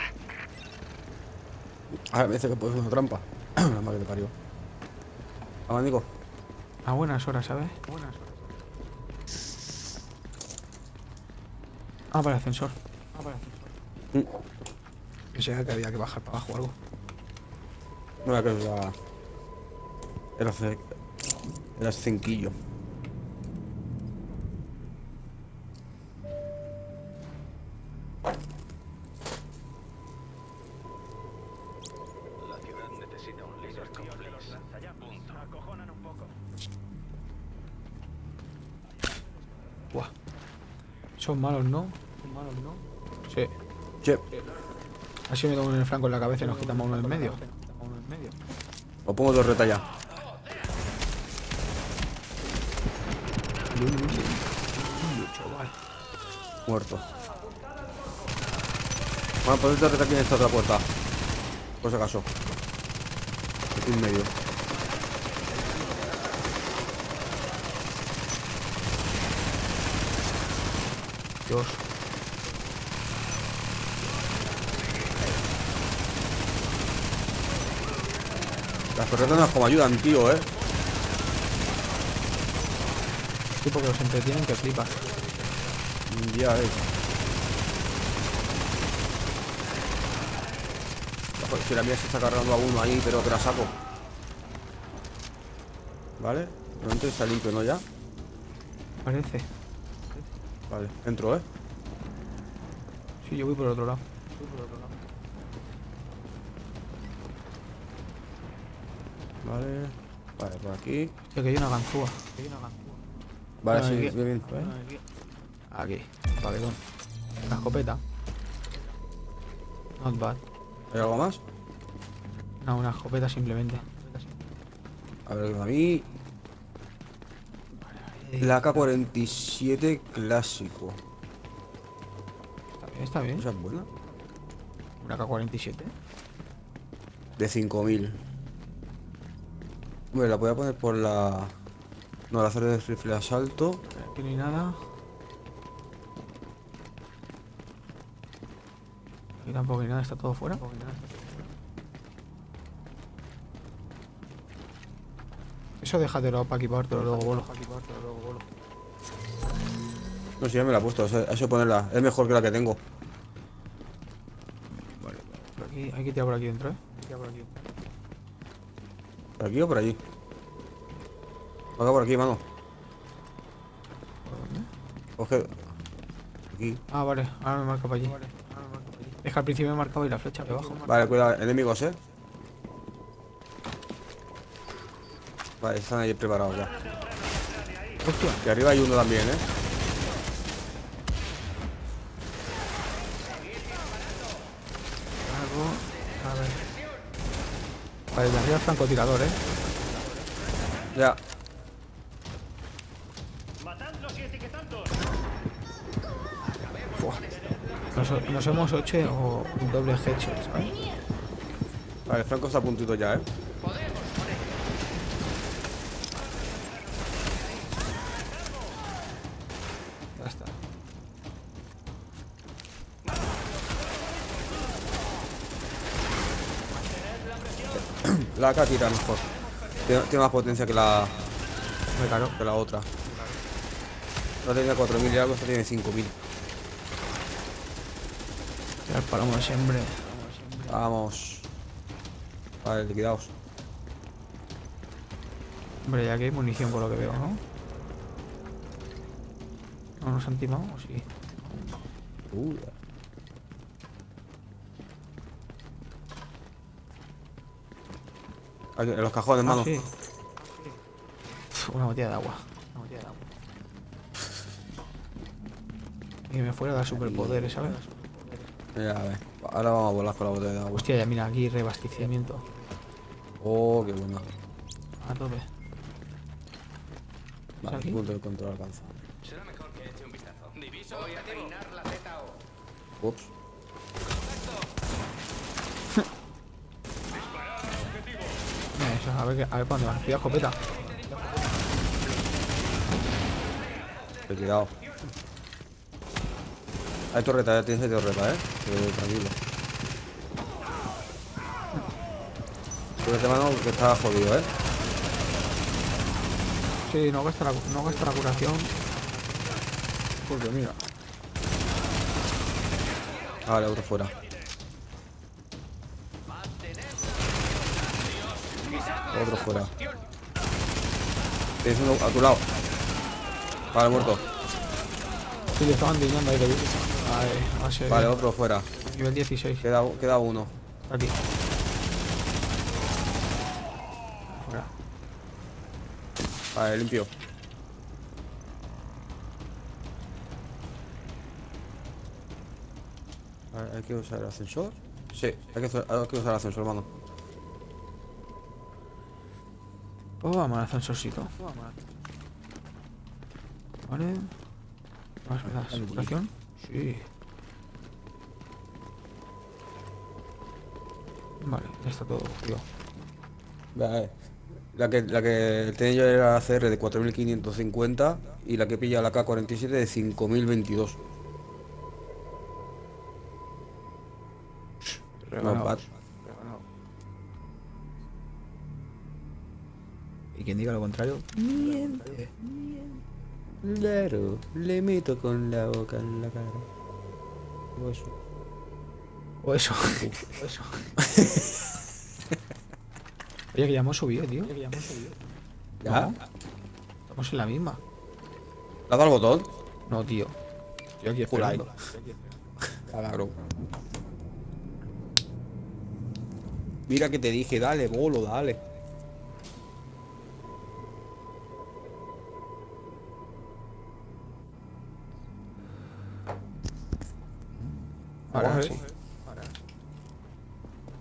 Ah, me dice que puede ser una trampa. La madre que te parió. Vamos, Nico. A buenas horas, ¿sabes? Buenas horas. Ah, para el ascensor. Pensé que había que bajar para abajo o algo. No era que es la... Era cinquillo. La ciudad necesita un líder con fleas. Punto. Acojonan un poco. Buah. Son malos, ¿no? Son malos, ¿no? Sí. Che, Así me da uno en el flanco en la cabeza y nos quitamos uno en medio. lo pongo de reta ya. Chaval. Muerto. Bueno, pues de reta aquí en esta otra puerta. Por si acaso. Aquí en medio. Dios. Las torretas nos como ayudan, tío, Sí, porque los entretienen que flipas. Ya es. Ojo, si la mía se está cargando a uno ahí, pero que la saco. Vale, pronto está limpio, ¿no? Ya. Parece. Vale, entro, Sí, yo voy por el otro lado. Vale. Vale, por aquí. Hostia, que hay una ganzúa. Vale, Aquí. sí, bien, bien. Aquí. Paquetón. Una escopeta. Not bad. ¿Hay algo más? No, una escopeta simplemente. A ver, a mí... La AK-47 clásico. Está bien, está bien. ¿Esa es buena? Una K-47. De 5000. Hombre, la voy a poner por la... No, la hacer de rifle de asalto. Aquí no hay nada. Aquí tampoco hay nada, está todo fuera. Eso déjatelo para equipártelo luego, bolo. No sé, ya me la he puesto. Eso ponerla. Es mejor que la que tengo. Vale, por aquí, hay que tirar por aquí dentro, ¿Por aquí o por allí? Acá por aquí, mano. ¿Por dónde? Coge... Aquí. Ah, vale, ahora me marca para allí. Es que al principio me marcaba y la flecha debajo. Vale, cuidado, enemigos, Vale, están ahí preparados ya. Hostia. Y arriba hay uno también, Algo. A ver. Vale, de arriba francotirador, Ya. Nos hemos hecho un doble headshot, ¿sabes? Vale, Franco está a puntito ya, Ya está. La AK tira mejor. Tiene más potencia que la Claro. otra. No tenía 4000 y algo, esta tiene 5000. Ya paramos siempre. Vamos. Vale, liquidaos. Hombre, ya que hay munición por lo que veo, ¿no? ¿No nos han timado? ¿O sí? Aquí, en los cajones, Ah, mano. sí. Una botella de agua. Y me fuera a dar superpoderes, ¿sabes? Ya, a ver. Ahora vamos a volar con la botella de agua. Hostia, ya mira, aquí reabastecimiento. Oh, qué bueno. A tope. Vale, aquí? punto de control alcanza. Será mejor que eche un vistazo. Diviso, voy a peinar la ZO. Ups. Mira eso, a ver para dónde va. Cuidado, escopeta. Cuidado. Hay torreta, ya tienes torreta, tranquilo. Cúrate, mano, que está jodido, Sí, no gasta la curación. Porque mira. Vale, otro fuera. Otro fuera. Tienes uno a tu lado. Vale, muerto. Sí, le estaban diñando ahí, lo vi. Vale, va a ser Vale, otro fuera. nivel 16. Queda uno. Aquí. Fuera. Vale, limpio. Vale, ¿hay que usar el ascensor? Sí, hay que usar el ascensor, hermano. Pues vamos al ascensorcito. Vale. ¿Más me das? ¿Curación? Sí. Vale, ya está todo, tío. Vale. La que tenía yo era la CR de 4550 y la que pilla la K-47 de 5022. No, bad. Y quien diga lo contrario, miente. Claro, le meto con la boca en la cara. O eso. Oye, que ya hemos subido, tío. ¿Ya? No, estamos en la misma. ¿Le has dado el botón? No, tío. Estoy aquí Por ahí. esperando. Cabrón. Mira que te dije, dale, bolo, dale. Ahora Ahora sí.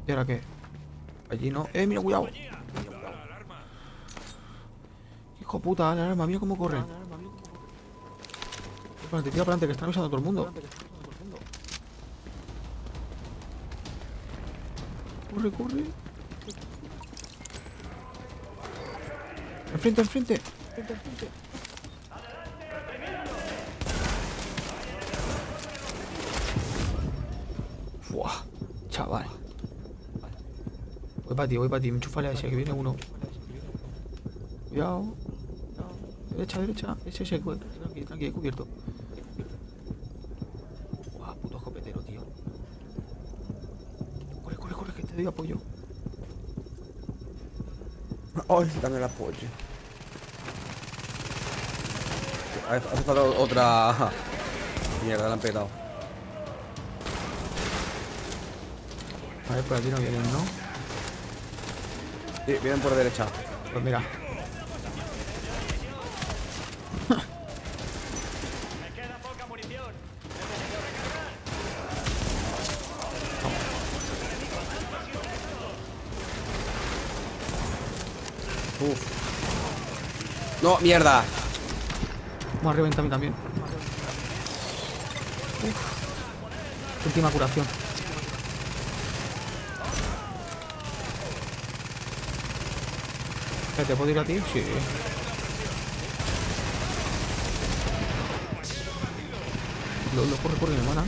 ¿Y ahora qué? Allí no. Mira, cuidado. Hijo puta, la alarma, mira cómo corren. Tira para adelante, que están avisando a todo el mundo. Corre, corre. Enfrente, enfrente. Buah, chaval. Voy para ti, enchúfale a ese, que viene uno. Cuidado. Derecha, derecha. Ese, tranqui, cubierto. Buah, puto escopetero, tío. Corre, que te doy apoyo. Ay, dame el apoyo. Ha faltado otra. Mierda, la han petado. A ver, por aquí no vienen, ¿no? Sí, vienen por derecha. Pues mira. No, mierda. Vamos a reventar a mí también. Última curación. ¿Te puedo ir a ti? Sí. Corre, mi hermana.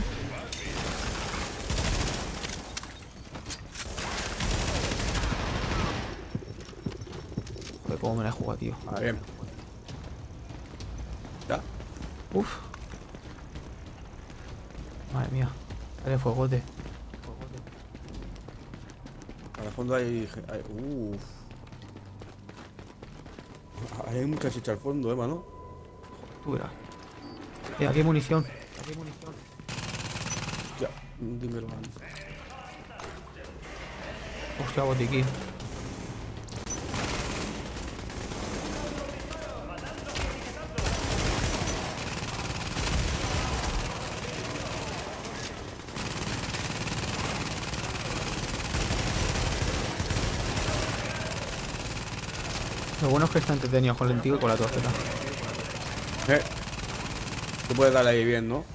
Joder, cómo me la he jugado, tío. Ah, bien. ¿Ya? Uf. Madre mía. Dale fuegote. Al fondo hay... Hay mucha chicha al fondo, mano. Tú verás. Aquí hay munición. Ya, dímelo, mano. Hostia, botiquín. Lo bueno es que está entretenido con el tío y con la torceta. Tú puedes darle ahí bien, ¿no?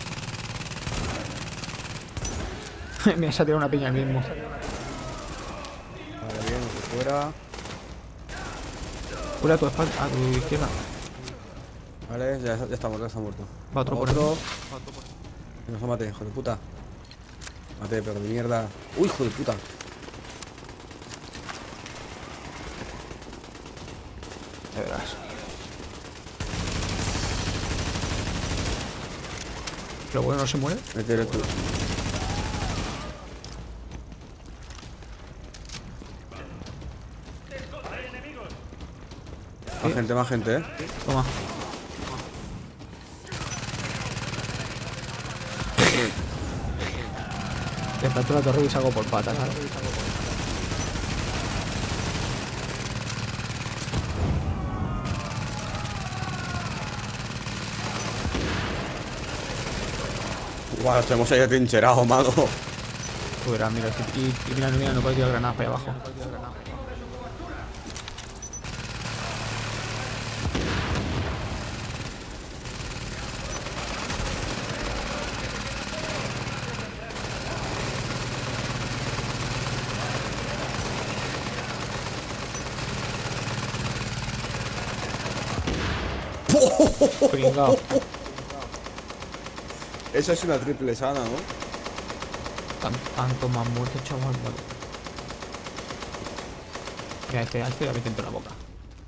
Me ha tirado una piña al mismo. Vale, bien, por fuera. Fuera a tu espalda, a tu izquierda. Vale, ya está muerto, Va otro por aquí. otro. Que nos mate, hijo de puta. Mate, pero de mierda. Uy, hijo de puta. Ya verás. Pero bueno, no se muere. Métele tú. Más gente, ¿eh? Toma. Le planto la torre y salgo por patas, ¿sabes? Guau, los tenemos ahí atrincherados, mano. Tú verás, mira, y mira, no puedo tirar granadas para allá abajo. Pringao. Esa es una triple sana, ¿no? Tanto más muertos, chaval. Vale. Mira, este ya me intento en la boca.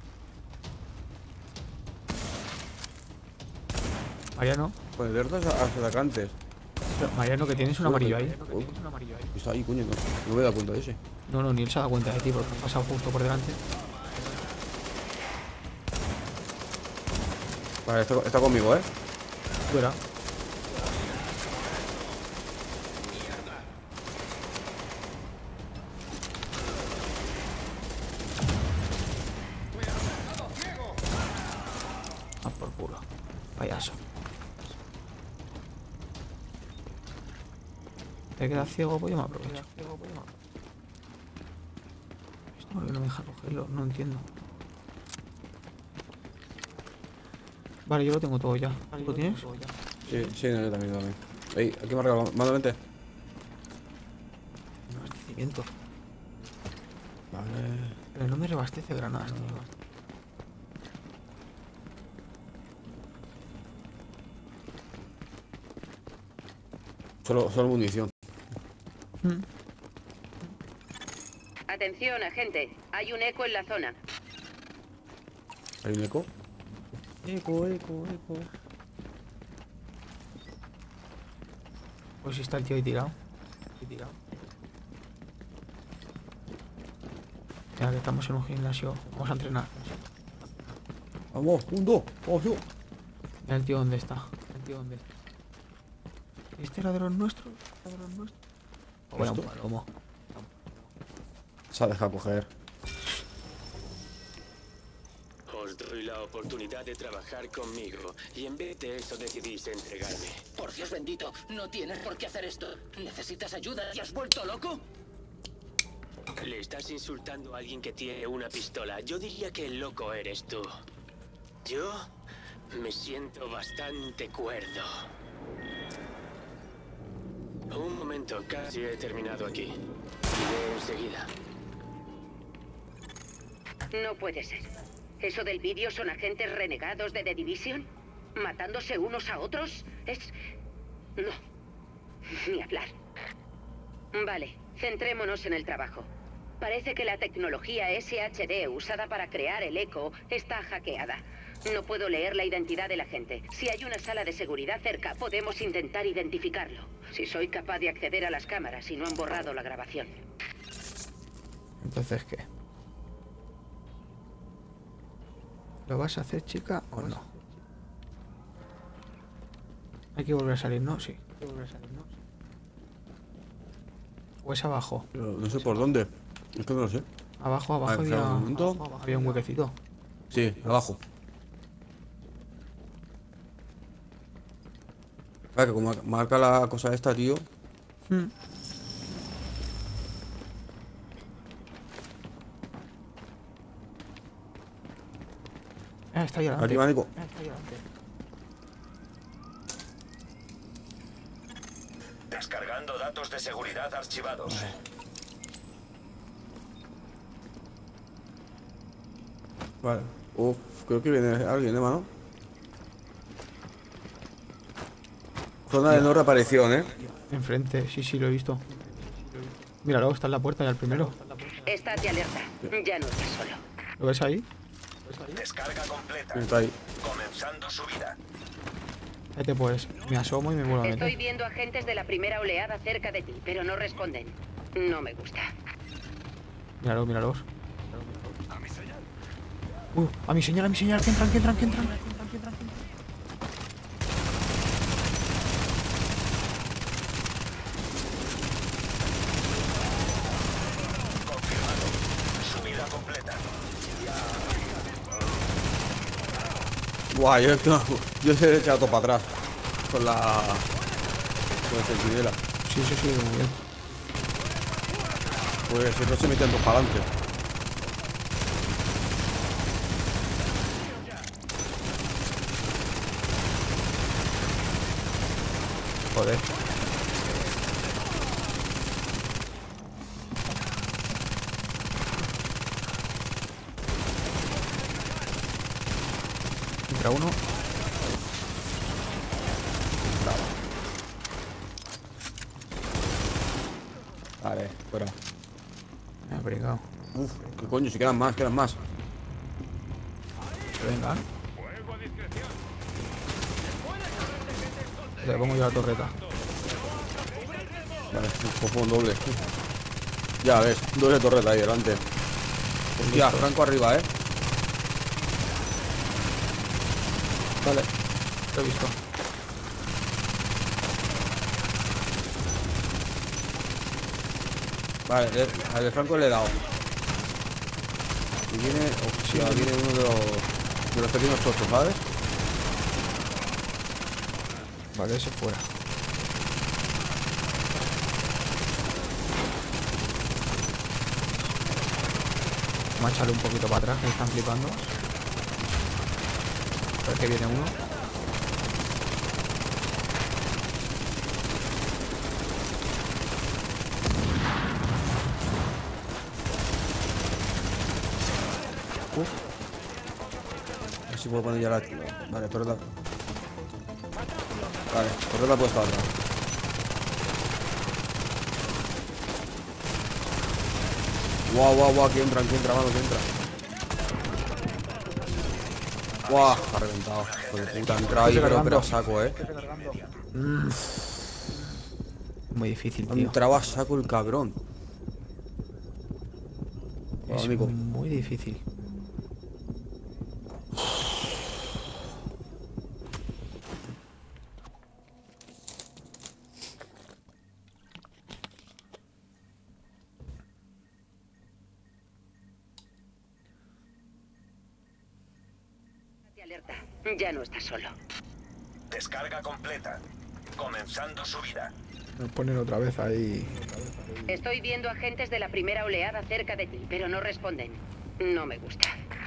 Mariano. Pues el Derto es atacantes. Mariano, que tienes un amarillo ahí. Uy, está ahí, coño, no me he dado cuenta de ese. No, ni él se ha dado cuenta de ti porque ha pasado justo por delante. Vale, está conmigo, ¿eh? Fuera. Ah, por culo. Payaso. ¿Te quedas ciego? Pues yo me aprovecho. ¿Por qué no me deja cogerlo? No entiendo. Vale, yo lo tengo todo ya. ¿Lo tienes? Sí, sí, no, yo también, Ey, aquí me ha regalado. Mando, vente. Abastecimiento. Vale. Pero no me reabastece granadas, tío. Solo munición. Atención, agente. Hay un eco en la zona. ¿Hay un eco? Eco. Pues si está el tío ahí tirado. Ya que estamos en un gimnasio, vamos a entrenar. Vamos, 1, 2, vamos yo. Mira el tío dónde está. ¿Este era de los nuestros? Bueno, un palomo. Se ha dejado coger. Os doy la oportunidad de trabajar conmigo y en vez de eso decidís entregarme. Por Dios bendito, no tienes por qué hacer esto. ¿Necesitas ayuda? ¿Te has vuelto loco? Le estás insultando a alguien que tiene una pistola. Yo diría que el loco eres tú. Yo me siento bastante cuerdo. Un momento, casi he terminado aquí. Iré enseguida. No puede ser. ¿Eso del vídeo son agentes renegados de The Division? ¿Matándose unos a otros? No. Ni hablar. Vale, centrémonos en el trabajo. Parece que la tecnología SHD usada para crear el eco está hackeada. No puedo leer la identidad del agente. Si hay una sala de seguridad cerca, podemos intentar identificarlo. Si soy capaz de acceder a las cámaras y no han borrado la grabación. Entonces, ¿qué? ¿Lo vas a hacer, chica, o no? Hay que volver a salir, ¿no? Sí. ¿O es abajo? Pero no sé por dónde. Es que no lo sé. Abajo había un huequecito. Sí, abajo. Vale, que como marca la cosa esta, tío. Está ahí adelante. Arriba, Nico. Descargando datos de seguridad archivados. Vale. Uf, creo que viene alguien, mano. Zona de no reaparición, Enfrente, sí, lo he visto. Míralo, está en la puerta ya el primero. Estás de alerta. Ya no estás solo. ¿Lo ves ahí? Descarga completa. Está ahí. Comenzando subida. Vete pues, me asomo y me vuelvo a Estoy meter. viendo agentes de la primera oleada cerca de ti, pero no responden. No me gusta. Míralos. A mi señal, que entran. Confirmado. Subida completa. Guau, yo se he echado todo para atrás. Con el centinela. Sí, muy bien. Pues si no se meten dos para adelante. Joder. Entra uno. Vale, fuera. Me ha brigado. Uf, qué coño, si quedan más. Que vengan. Le pongo yo la torreta. Vale, un doble. Ya ves, doble torreta ahí delante. Hostia, Franco arriba, Vale, lo he visto. Vale, al de Franco le he dado. Y viene. Hostia, viene uno de los pequeños tochos, ¿sabes? Vale, ese fuera. Vamos a echarle un poquito para atrás, que están flipando. A ver que viene uno. A ver si puedo poner ya la... Vale, torreta. Vale, torreta puesta atrás. Guau, que entra, mano, que entra. Guau, ha reventado. Joder, puta, entra ahí, pero a saco, Muy difícil, tío. Entraba a saco el cabrón. Es muy difícil. Alerta. Ya no estás solo. Descarga completa. Comenzando subida. Nos ponen otra vez ahí. Estoy viendo agentes de la primera oleada cerca de ti, pero no responden. No me gusta.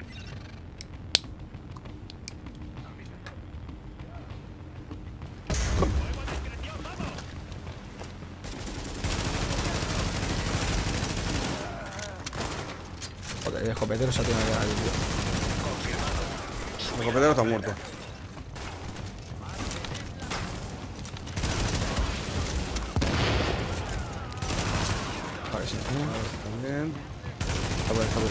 Joder, el escopetero se ha tenido que quedar ahí, tío. El escopetero está muerto. Vale, sí. También. Está bueno.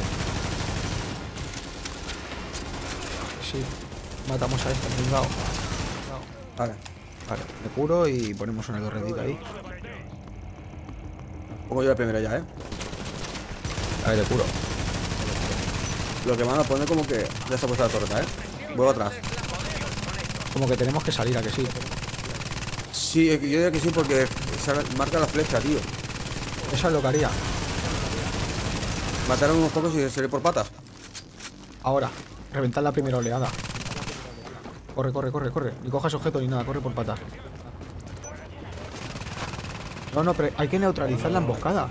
Sí. Matamos a este pringao. Vale. Vale, me curo y ponemos una torretita ahí. Pongo yo la primera ya, A ver, de curo. Lo que van a poner como que ya se ha puesto la torreta, Vuelvo atrás. Como que tenemos que salir, a que sí. Sí, yo diría que sí porque marca la flecha, tío. Eso es lo que haría. Mataron unos pocos y salir por patas. Ahora, reventar la primera oleada. Corre. Ni cojas objeto ni nada, corre por patas. No, pero hay que neutralizar la emboscada.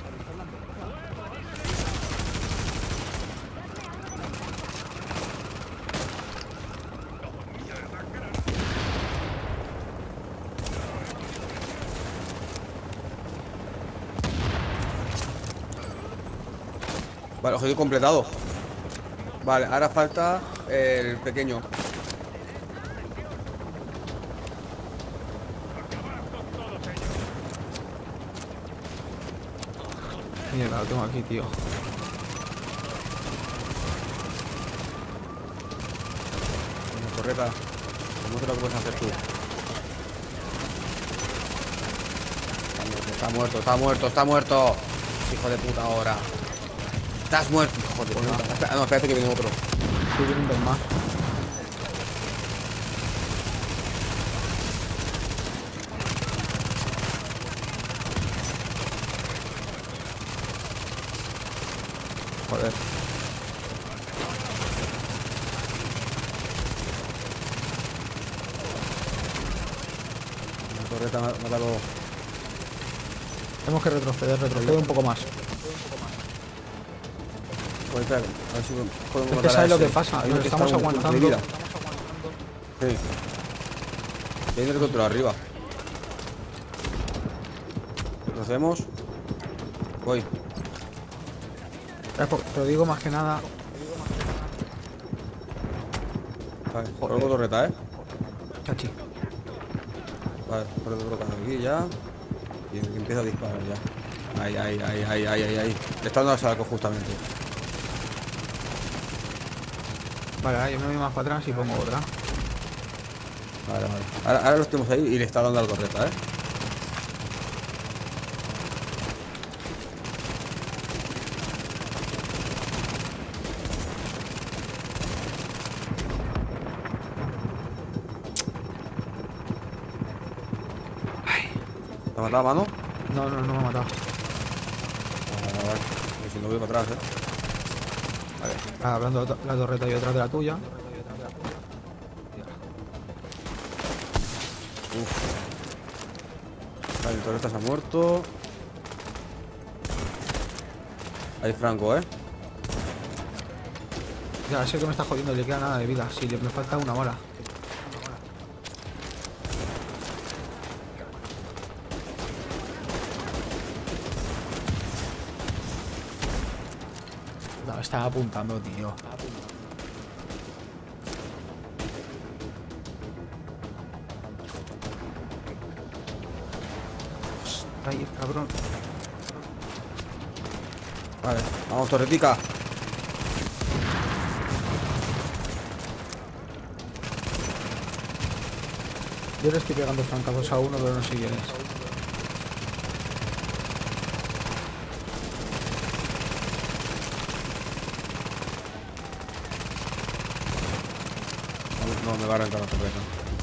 Vale, objetivo completado. Vale, ahora falta el pequeño. Mierda, lo tengo aquí, tío. Torreta. ¿Cómo te lo puedes hacer tú? Está muerto. Hijo de puta ahora. Estás muerto, hijo de puta. No, espérate que viene otro. Sí, viene un dos más. Joder. La torreta, mátalo. Tenemos que retroceder un poco más. Pues espera, a ver si podemos Es que matar a sabes lo ese. que pasa, Hay nos uno que estamos está aguantando. de vida. Sí. Viene el control arriba. ¿Lo hacemos? Voy. Pero digo más que nada. Vale, coloco torreta, Chachi. Vale, coloco aquí ya. Y empieza a disparar ya. Ahí. Le está dando al saco justamente. Vale, ahora yo me voy más para atrás y pongo otra. Vale. Ahora los tenemos ahí y le está dando al torreta, ¿Te ha matado a mano? No me ha matado. Vale. Si no voy para atrás, Vale, hablando de la torreta y detrás de la tuya. Vale, el torreta se ha muerto. Ahí Franco, Ya, ese que me está jodiendo, le queda nada de vida. Sí, me falta una bala. No, me estaba apuntando, tío. Ay, cabrón. Vale, vamos, torretica. Yo le estoy pegando francazos a uno, pero no sé quién es. No, me va a arrancar la torreta.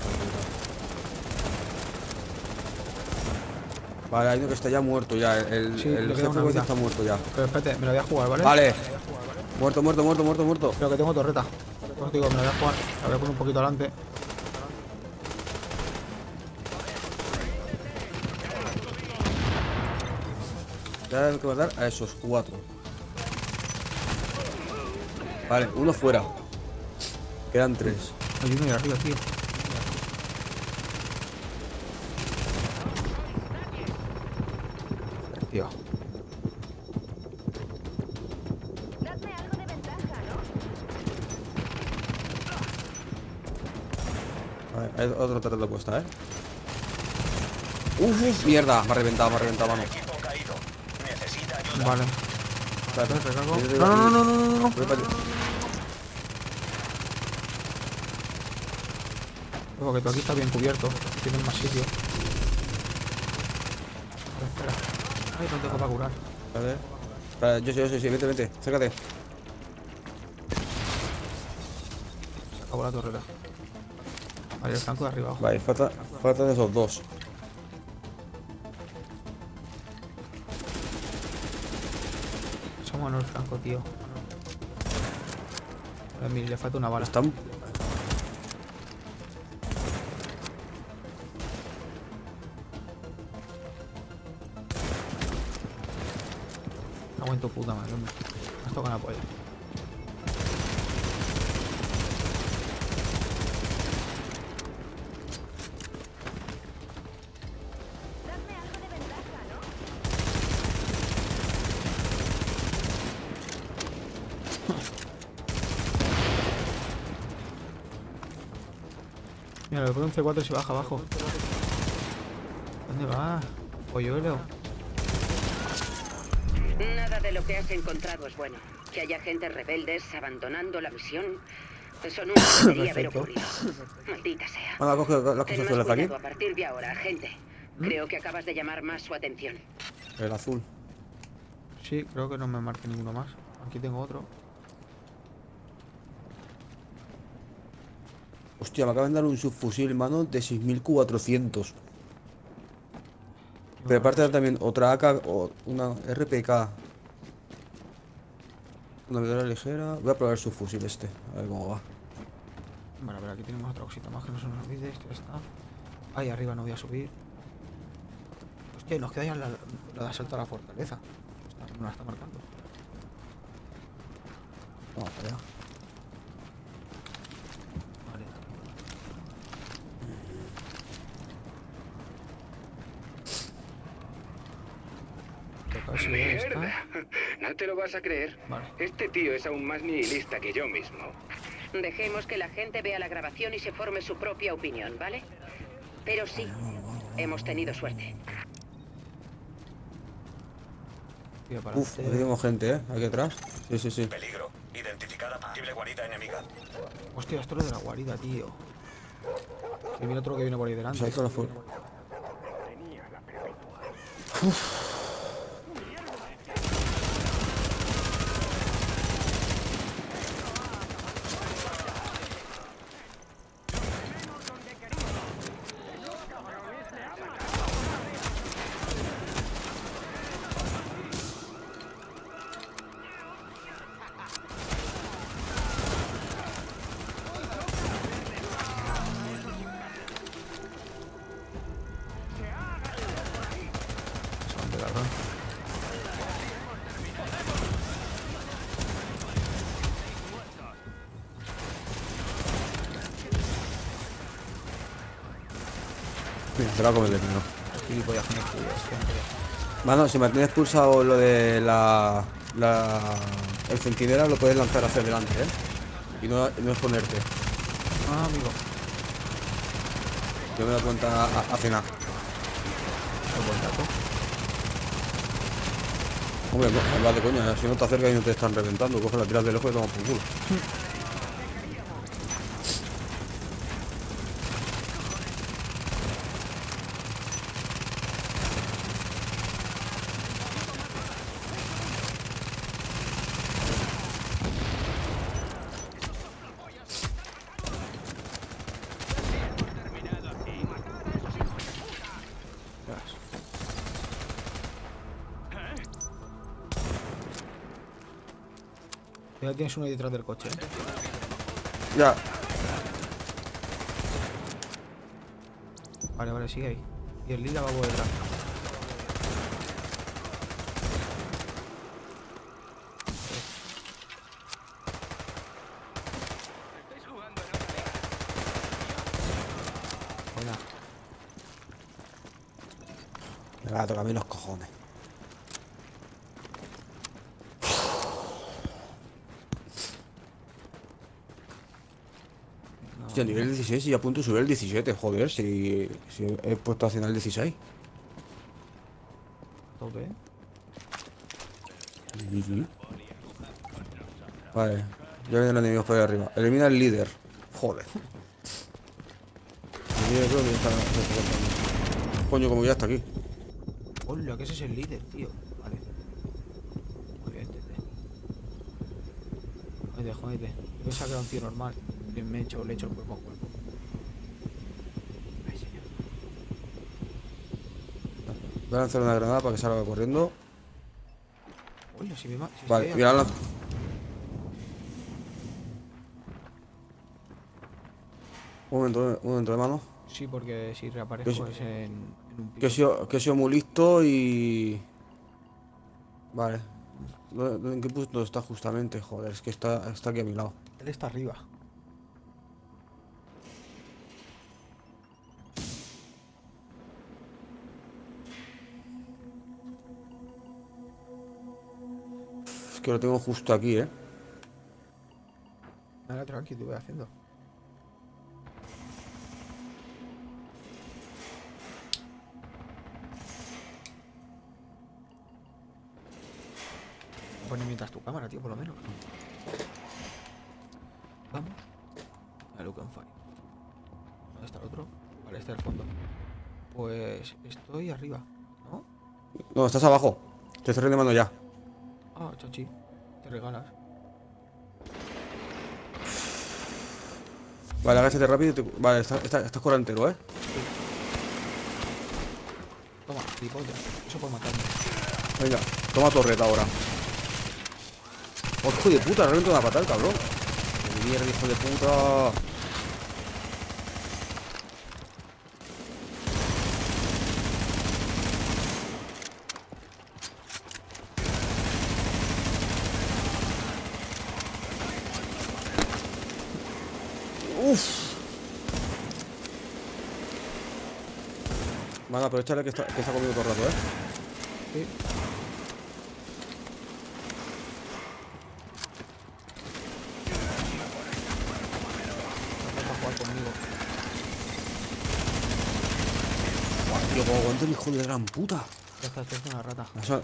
Vale, hay uno que está ya muerto ya. El jefe está muerto ya. Pero espérate, me lo voy a jugar, ¿vale? Vale. Muerto, muerto, muerto, muerto, muerto. Creo que tengo torreta. Pues digo, me lo voy a jugar. La voy a poner un poquito adelante. Ya hay que matar a esos 4. Vale, uno fuera. Quedan 3. Hay uno ahí arriba, tío. Tío. Dadme algo de ventaja, ¿no? Vale, hay otra torreta puesta, mierda, me ha reventado, mano. Vale. Espérate, recargo. No. Porque tú aquí está bien cubierto. Tienes más sitio. Espera. Ay, no tengo para curar. Vale. Vale, yo sí, vete, acércate. Se acabó la torreta. Vale, el flanco de arriba abajo. Vale, faltan esos 2. Somos el flanco, tío. Mira, le falta una bala. Están... No aguento puta madre, hombre. Me has tocado la polla. Dadme algo de ventaja, ¿no? Mira, le pongo un C4 y se baja abajo. ¿Dónde va? Polluelo. Nada de lo que has encontrado es bueno. Que haya agentes rebeldes abandonando la misión. Eso nunca debería haber ocurrido. Maldita sea. Anda, coge las Ten cosas más de aquí. cuidado a partir de ahora, agente. Creo que acabas de llamar más su atención. El azul. Sí, creo que no me marque ninguno más. Aquí tengo otro. Hostia, me acaban de dar un subfusil, mano, de 6400. Pero aparte también otra AK o una RPK. Una medalla ligera. Voy a probar el subfusil este, a ver cómo va. Vale, a ver, aquí tenemos otra cosita más que no se nos olvide. Esto está. Ahí arriba no voy a subir. Hostia, nos queda ya la de asalto a la fortaleza. No la está marcando. Vamos allá. Vale. ¡Mierda! No te lo vas a creer. Vale. Este tío es aún más nihilista que yo mismo. Dejemos que la gente vea la grabación y se forme su propia opinión, ¿vale? Pero sí, hemos tenido suerte. Tío, para Uf, aquí tengo gente, aquí atrás. Sí. Peligro. Identificada posible guarida enemiga. Hostia, esto es lo de la guarida, tío. Que viene otro que viene por ahí delante. Salto a la fuera. Son de cabrón. te va a comer de menos. Gilipollas con el culo, siempre. Mano, si mantienes pulsado lo de el centinela, lo puedes lanzar hacia adelante, ¿eh? Y no exponerte. Ah, amigo. Yo me doy cuenta a cenar. Qué buen dato. Hombre, no, hablas de coña, si no te acercas y no te están reventando, coge la tiras de lejos y tomas por culo. Ya tienes uno ahí detrás del coche, ¿eh? Ya. Vale, vale, sigue ahí. Y el lila va por detrás. Buena. Me va a tocar a mí los cojones. Hostia, nivel 16 y a punto de subir el 17, joder, si he puesto a cenar el 16. Tope, ¿eh? Vale, ya vienen los enemigos por ahí arriba. Elimina el líder. Joder. El líder creo que está cortando. Coño, como ya está aquí. Hola, que ese es el líder, tío. Vale. Muy bien, tete. Jódete. Yo pensaba que era un tío normal. Y le echo el cuerpo a cuerpo. Ay, señor. Voy a lanzar una granada para que salga corriendo. Hola, si me mata. Si Vale, estoy mira acá. la... Un momento, hermano. Sí, porque si reaparezco es en un piso. Que he sido muy listo y... Vale. ¿En qué punto está justamente? Joder, es que está aquí a mi lado. Él está arriba. Es que lo tengo justo aquí, ¿eh? Ahora tranqui, te voy haciendo. Pone mientras tu cámara, tío, por lo menos. Vamos. A Look and Fire. ¿Dónde está el otro? Vale, este es el fondo. Pues estoy arriba, ¿no? No, estás abajo. Te estoy reanimando ya. Ah, chachi. Te regalas. Vale, agáchate rápido y te... Vale, estás corantero, ¿eh? Toma, gilipollas. Eso por matarme. Venga, toma torreta ahora. ¡Oh, hijo de puta! Le reventado una patada, cabrón. ¡Qué mierda, hijo de puta! ¡Uf! Van a aprovecharle que está comiendo todo el rato, ¿eh? Sí. Vas a jugar conmigo. Buah, tío, ¿cómo aguanta el hijo de la gran puta? Ya está, esto es una rata. Eso...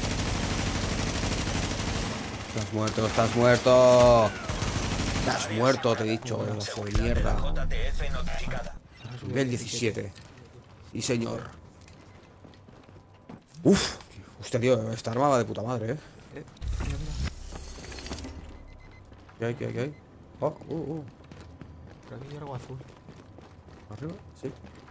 Estás muerto, estás muerto. Estás muerto, te he dicho, hijo de mierda. JTF notificada. Nivel 17. Sí, señor. Uf. Hostia, tío, esta arma va de puta madre, Mira, mira. ¿Qué hay? Oh, Por aquí hay algo azul. ¿Arriba? Sí.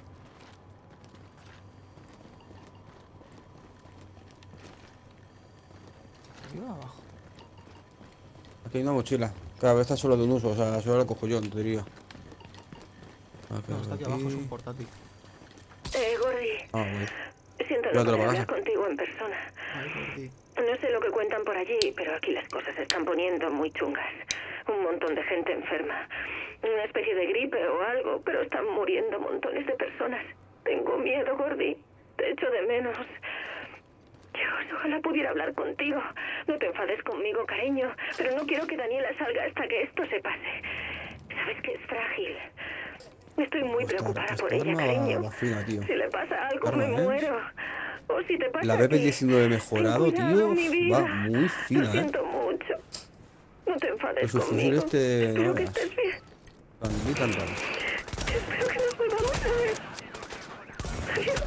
¿Arriba o abajo? Aquí hay una mochila. Claro, esta es solo de un uso, o sea, solo la cojo yo, te diría. No, está aquí abajo, es un portátil. Gordy. Ah, bueno. Siento Ya no te lo poder pagas. hablar contigo en persona. Ay, Gordy. No sé lo que cuentan por allí, pero aquí las cosas se están poniendo muy chungas. Un montón de gente enferma. Una especie de gripe o algo, pero están muriendo montones de personas. Tengo miedo, Gordy. Te echo de menos. Dios, ojalá pudiera hablar contigo. No te enfades conmigo, cariño. Pero no quiero que Daniela salga hasta que esto se pase. Sabes que es frágil. Estoy muy preocupada por ella, cariño. Fina, tío. Si le pasa algo, Arma, me muero. O si te pasa La BP-19 mejorado, ten cuidado, tío. mi vida. Va muy fina, Lo siento mucho. No te enfades Pues el fusil conmigo. este, Espero no que veas. estés bien. Ni tan raro. Espero que nos volvamos a ver. Adiós.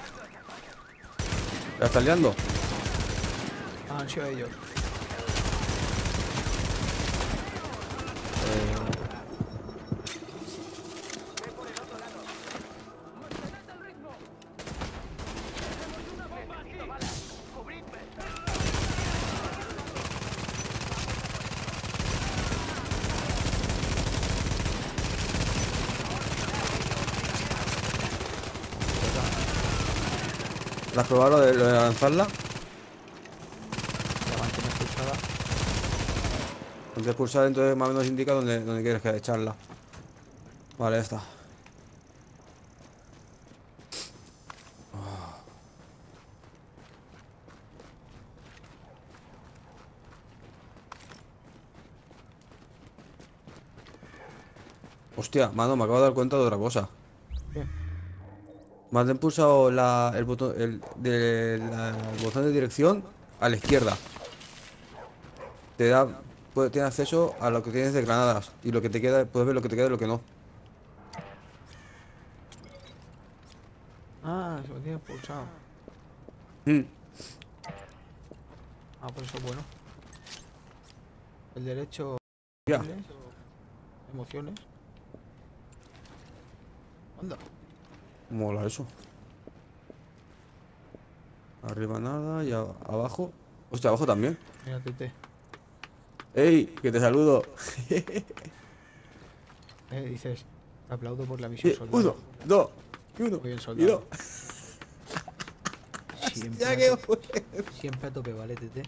¿La estás liando? Ah, han sido ellos. ¿La has probado lo de lanzarla? La mantiene pulsada. Antes de pulsar, entonces más o menos indica dónde quieres que echarla. Vale, ya está. Hostia, mano, me acabo de dar cuenta de otra cosa. ¿Qué? Me han pulsado el botón de dirección a la izquierda. Te da, tienes acceso a lo que tienes de granadas y lo que te queda, puedes ver lo que te queda y lo que no. Ah, se lo tiene pulsado. Ah, pues eso es bueno. El derecho. Ya. Emociones. Anda. Mola eso. Arriba nada y abajo. Hostia, abajo también. Mira, Tete. ¡Ey! Que te saludo. Dices, te aplaudo por la misión, 1, soldado. 2, 1. Muy bien, soldado. Siempre, Ya que fue. siempre a tope, ¿vale, Tete?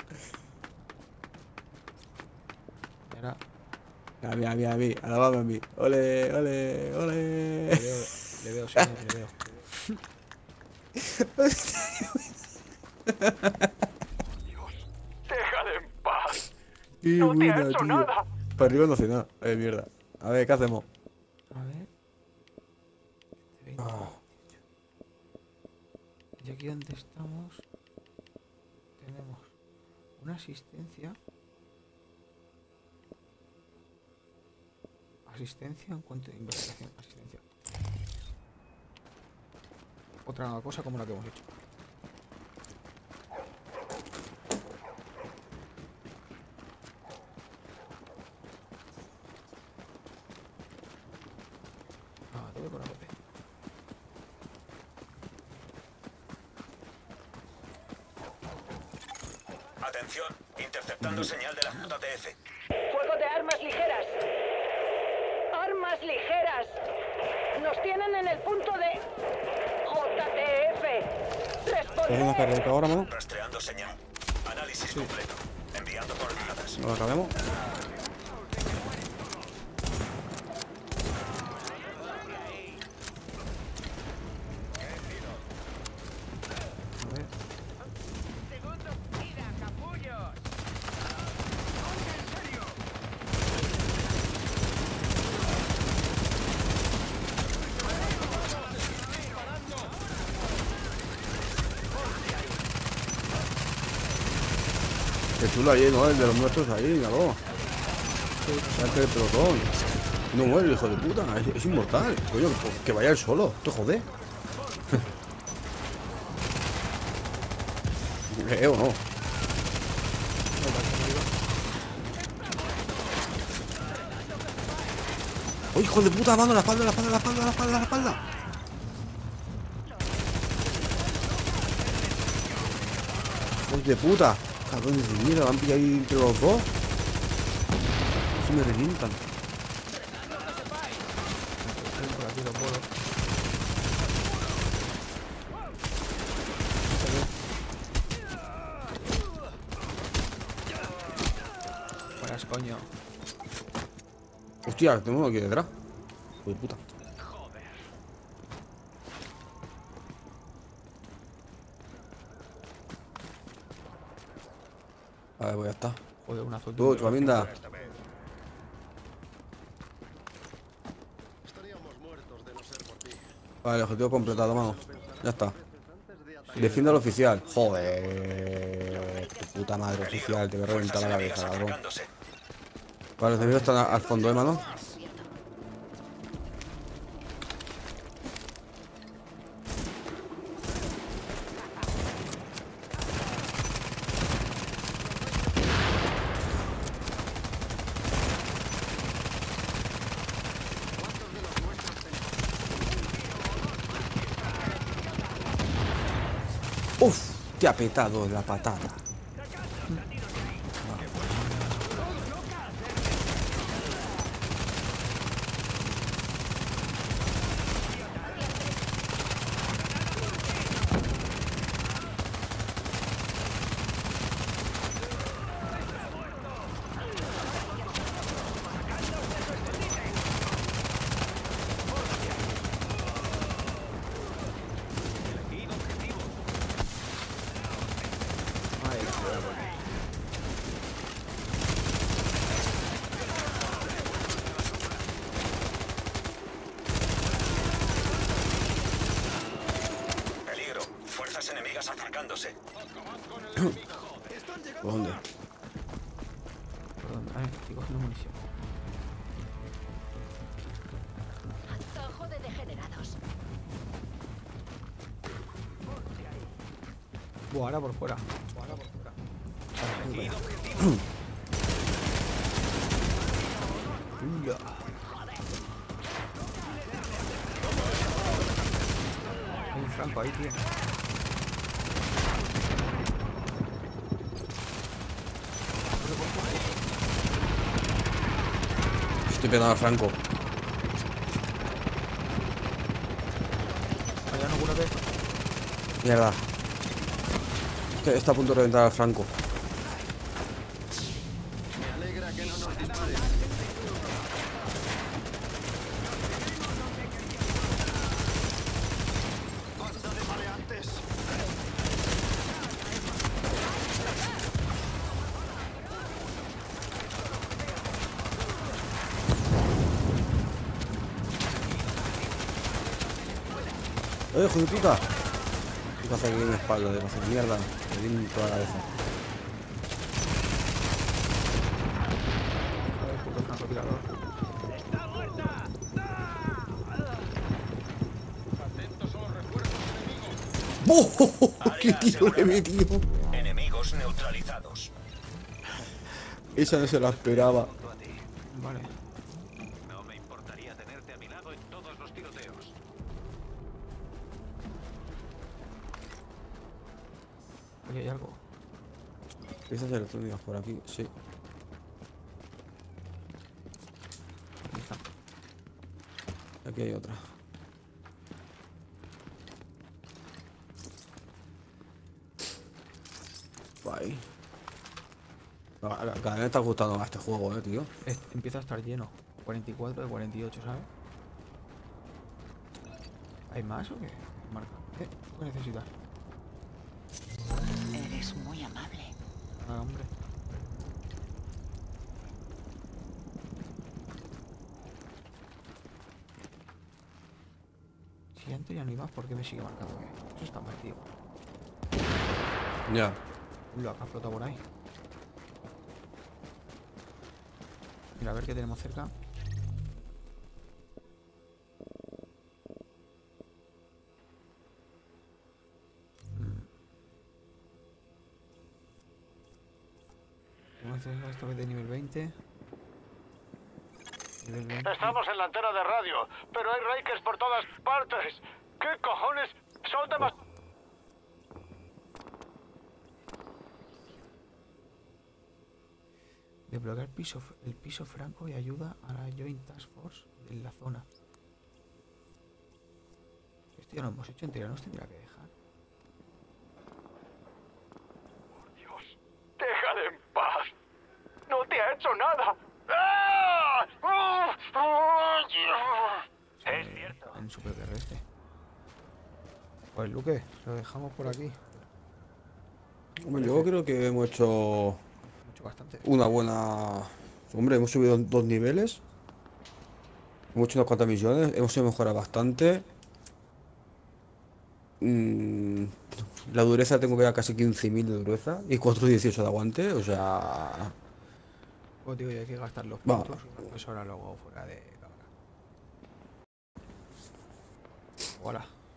Y ahora A mí. Alabame a mí. Ole, ole, ole. le veo, señor, le veo. Déjale en paz. Qué No te ha buena, hecho tío. nada. Para arriba no hace nada. Mierda. A ver, ¿qué hacemos? A ver. Y aquí donde estamos tenemos una asistencia. Asistencia en cuanto a investigación. Asistencia. Otra cosa como la que hemos hecho. Ah, todo con APP. Atención, interceptando señal de la JTF. Fuego de armas ligeras. Armas ligeras. Nos tienen en el punto de JTF. ¿Haces una carrera ahora, mano? Rastreando señal. Análisis completo. Enviando coordenadas. ¿No lo acabemos? A ver. Qué chulo ahí, ¿no? El de los nuestros ahí, míralo. Saca el pelotón. No muere el hijo de puta, es inmortal. Coño, que vaya él solo, te jode. ¿O no? ¡Oh, hijo de puta! ¡Mano, la espalda, la espalda, la espalda, la espalda, la espalda! ¡Hijos de puta! Cabrones de mierda, van a pillar ahí entre los dos. Se me revientan. Por aquí los bolos. Buenas, coño. Hostia, tengo uno aquí detrás. Hijo de puta. A ver, pues ya está. Joder, un azul. Tú, Chupamienda. Vale, objetivo completado, mano. Ya está. Defiende al oficial. Joder. Tu puta madre oficial. Te voy a reventar la cabeza, cabrón. Vale, los enemigos están al fondo, mano. Uf, te ha petado la patada. Peligro. Fuerzas enemigas acercándose. ¿Por dónde? Perdón, a ver, estoy cogiendo munición. Antojo de degenerados. Buah, ahora por fuera. Ahora por fuera. Ula. Hay un Franco ahí, tío. Estoy pegando a Franco. Allá no cura de. Mierda. Está a punto de reventar al Franco. ¡Hijo de puta! ¿Qué pasa aquí en la espalda? De hacer mierda. Me di toda la cabeza. Joder, puto francotirador. ¡Oh! ¡Qué tiro le metió! Enemigos neutralizados. Esa no se la esperaba. Vale. No me importaría tenerte a mi lado en todos los tiroteos. Oye, hay algo. Piezas electrónicas por aquí, sí. Aquí está. Aquí hay otra. Guay. Cada vez me está gustando más este juego, tío. Empieza a estar lleno. 44 de 48, ¿sabes? ¿Hay más o qué? Marca. ¿Qué necesitas? Eres muy amable. Ah, hombre. Si antes ya no iba, ¿por qué me sigue marcando? Eso está mal, tío. Ya. Lo acá flota por ahí. Mira, a ver qué tenemos cerca. Esta vez de nivel 20. Nivel 20. Estamos en la antena de radio, pero hay Rikers por todas partes. ¿Qué cojones? Son demasiados. Desbloquear el piso franco y ayuda a la Joint Task Force en la zona. Esto ya lo hemos hecho entero, nos tendrá que dejar. Por Dios, déjale en paz. No te ha hecho nada. Es cierto. En superterrestre. Pues Luque, lo dejamos por aquí. Hombre, yo creo que hemos hecho bastante. Una buena... Hombre, hemos subido 2 niveles. Hemos hecho unas cuantas misiones. Hemos mejorado bastante. La dureza tengo ya casi 15.000 de dureza. Y 418 de aguante. O sea... Pues digo, hay que gastar los Va. puntos. Eso ahora luego fuera de cámara. Hola.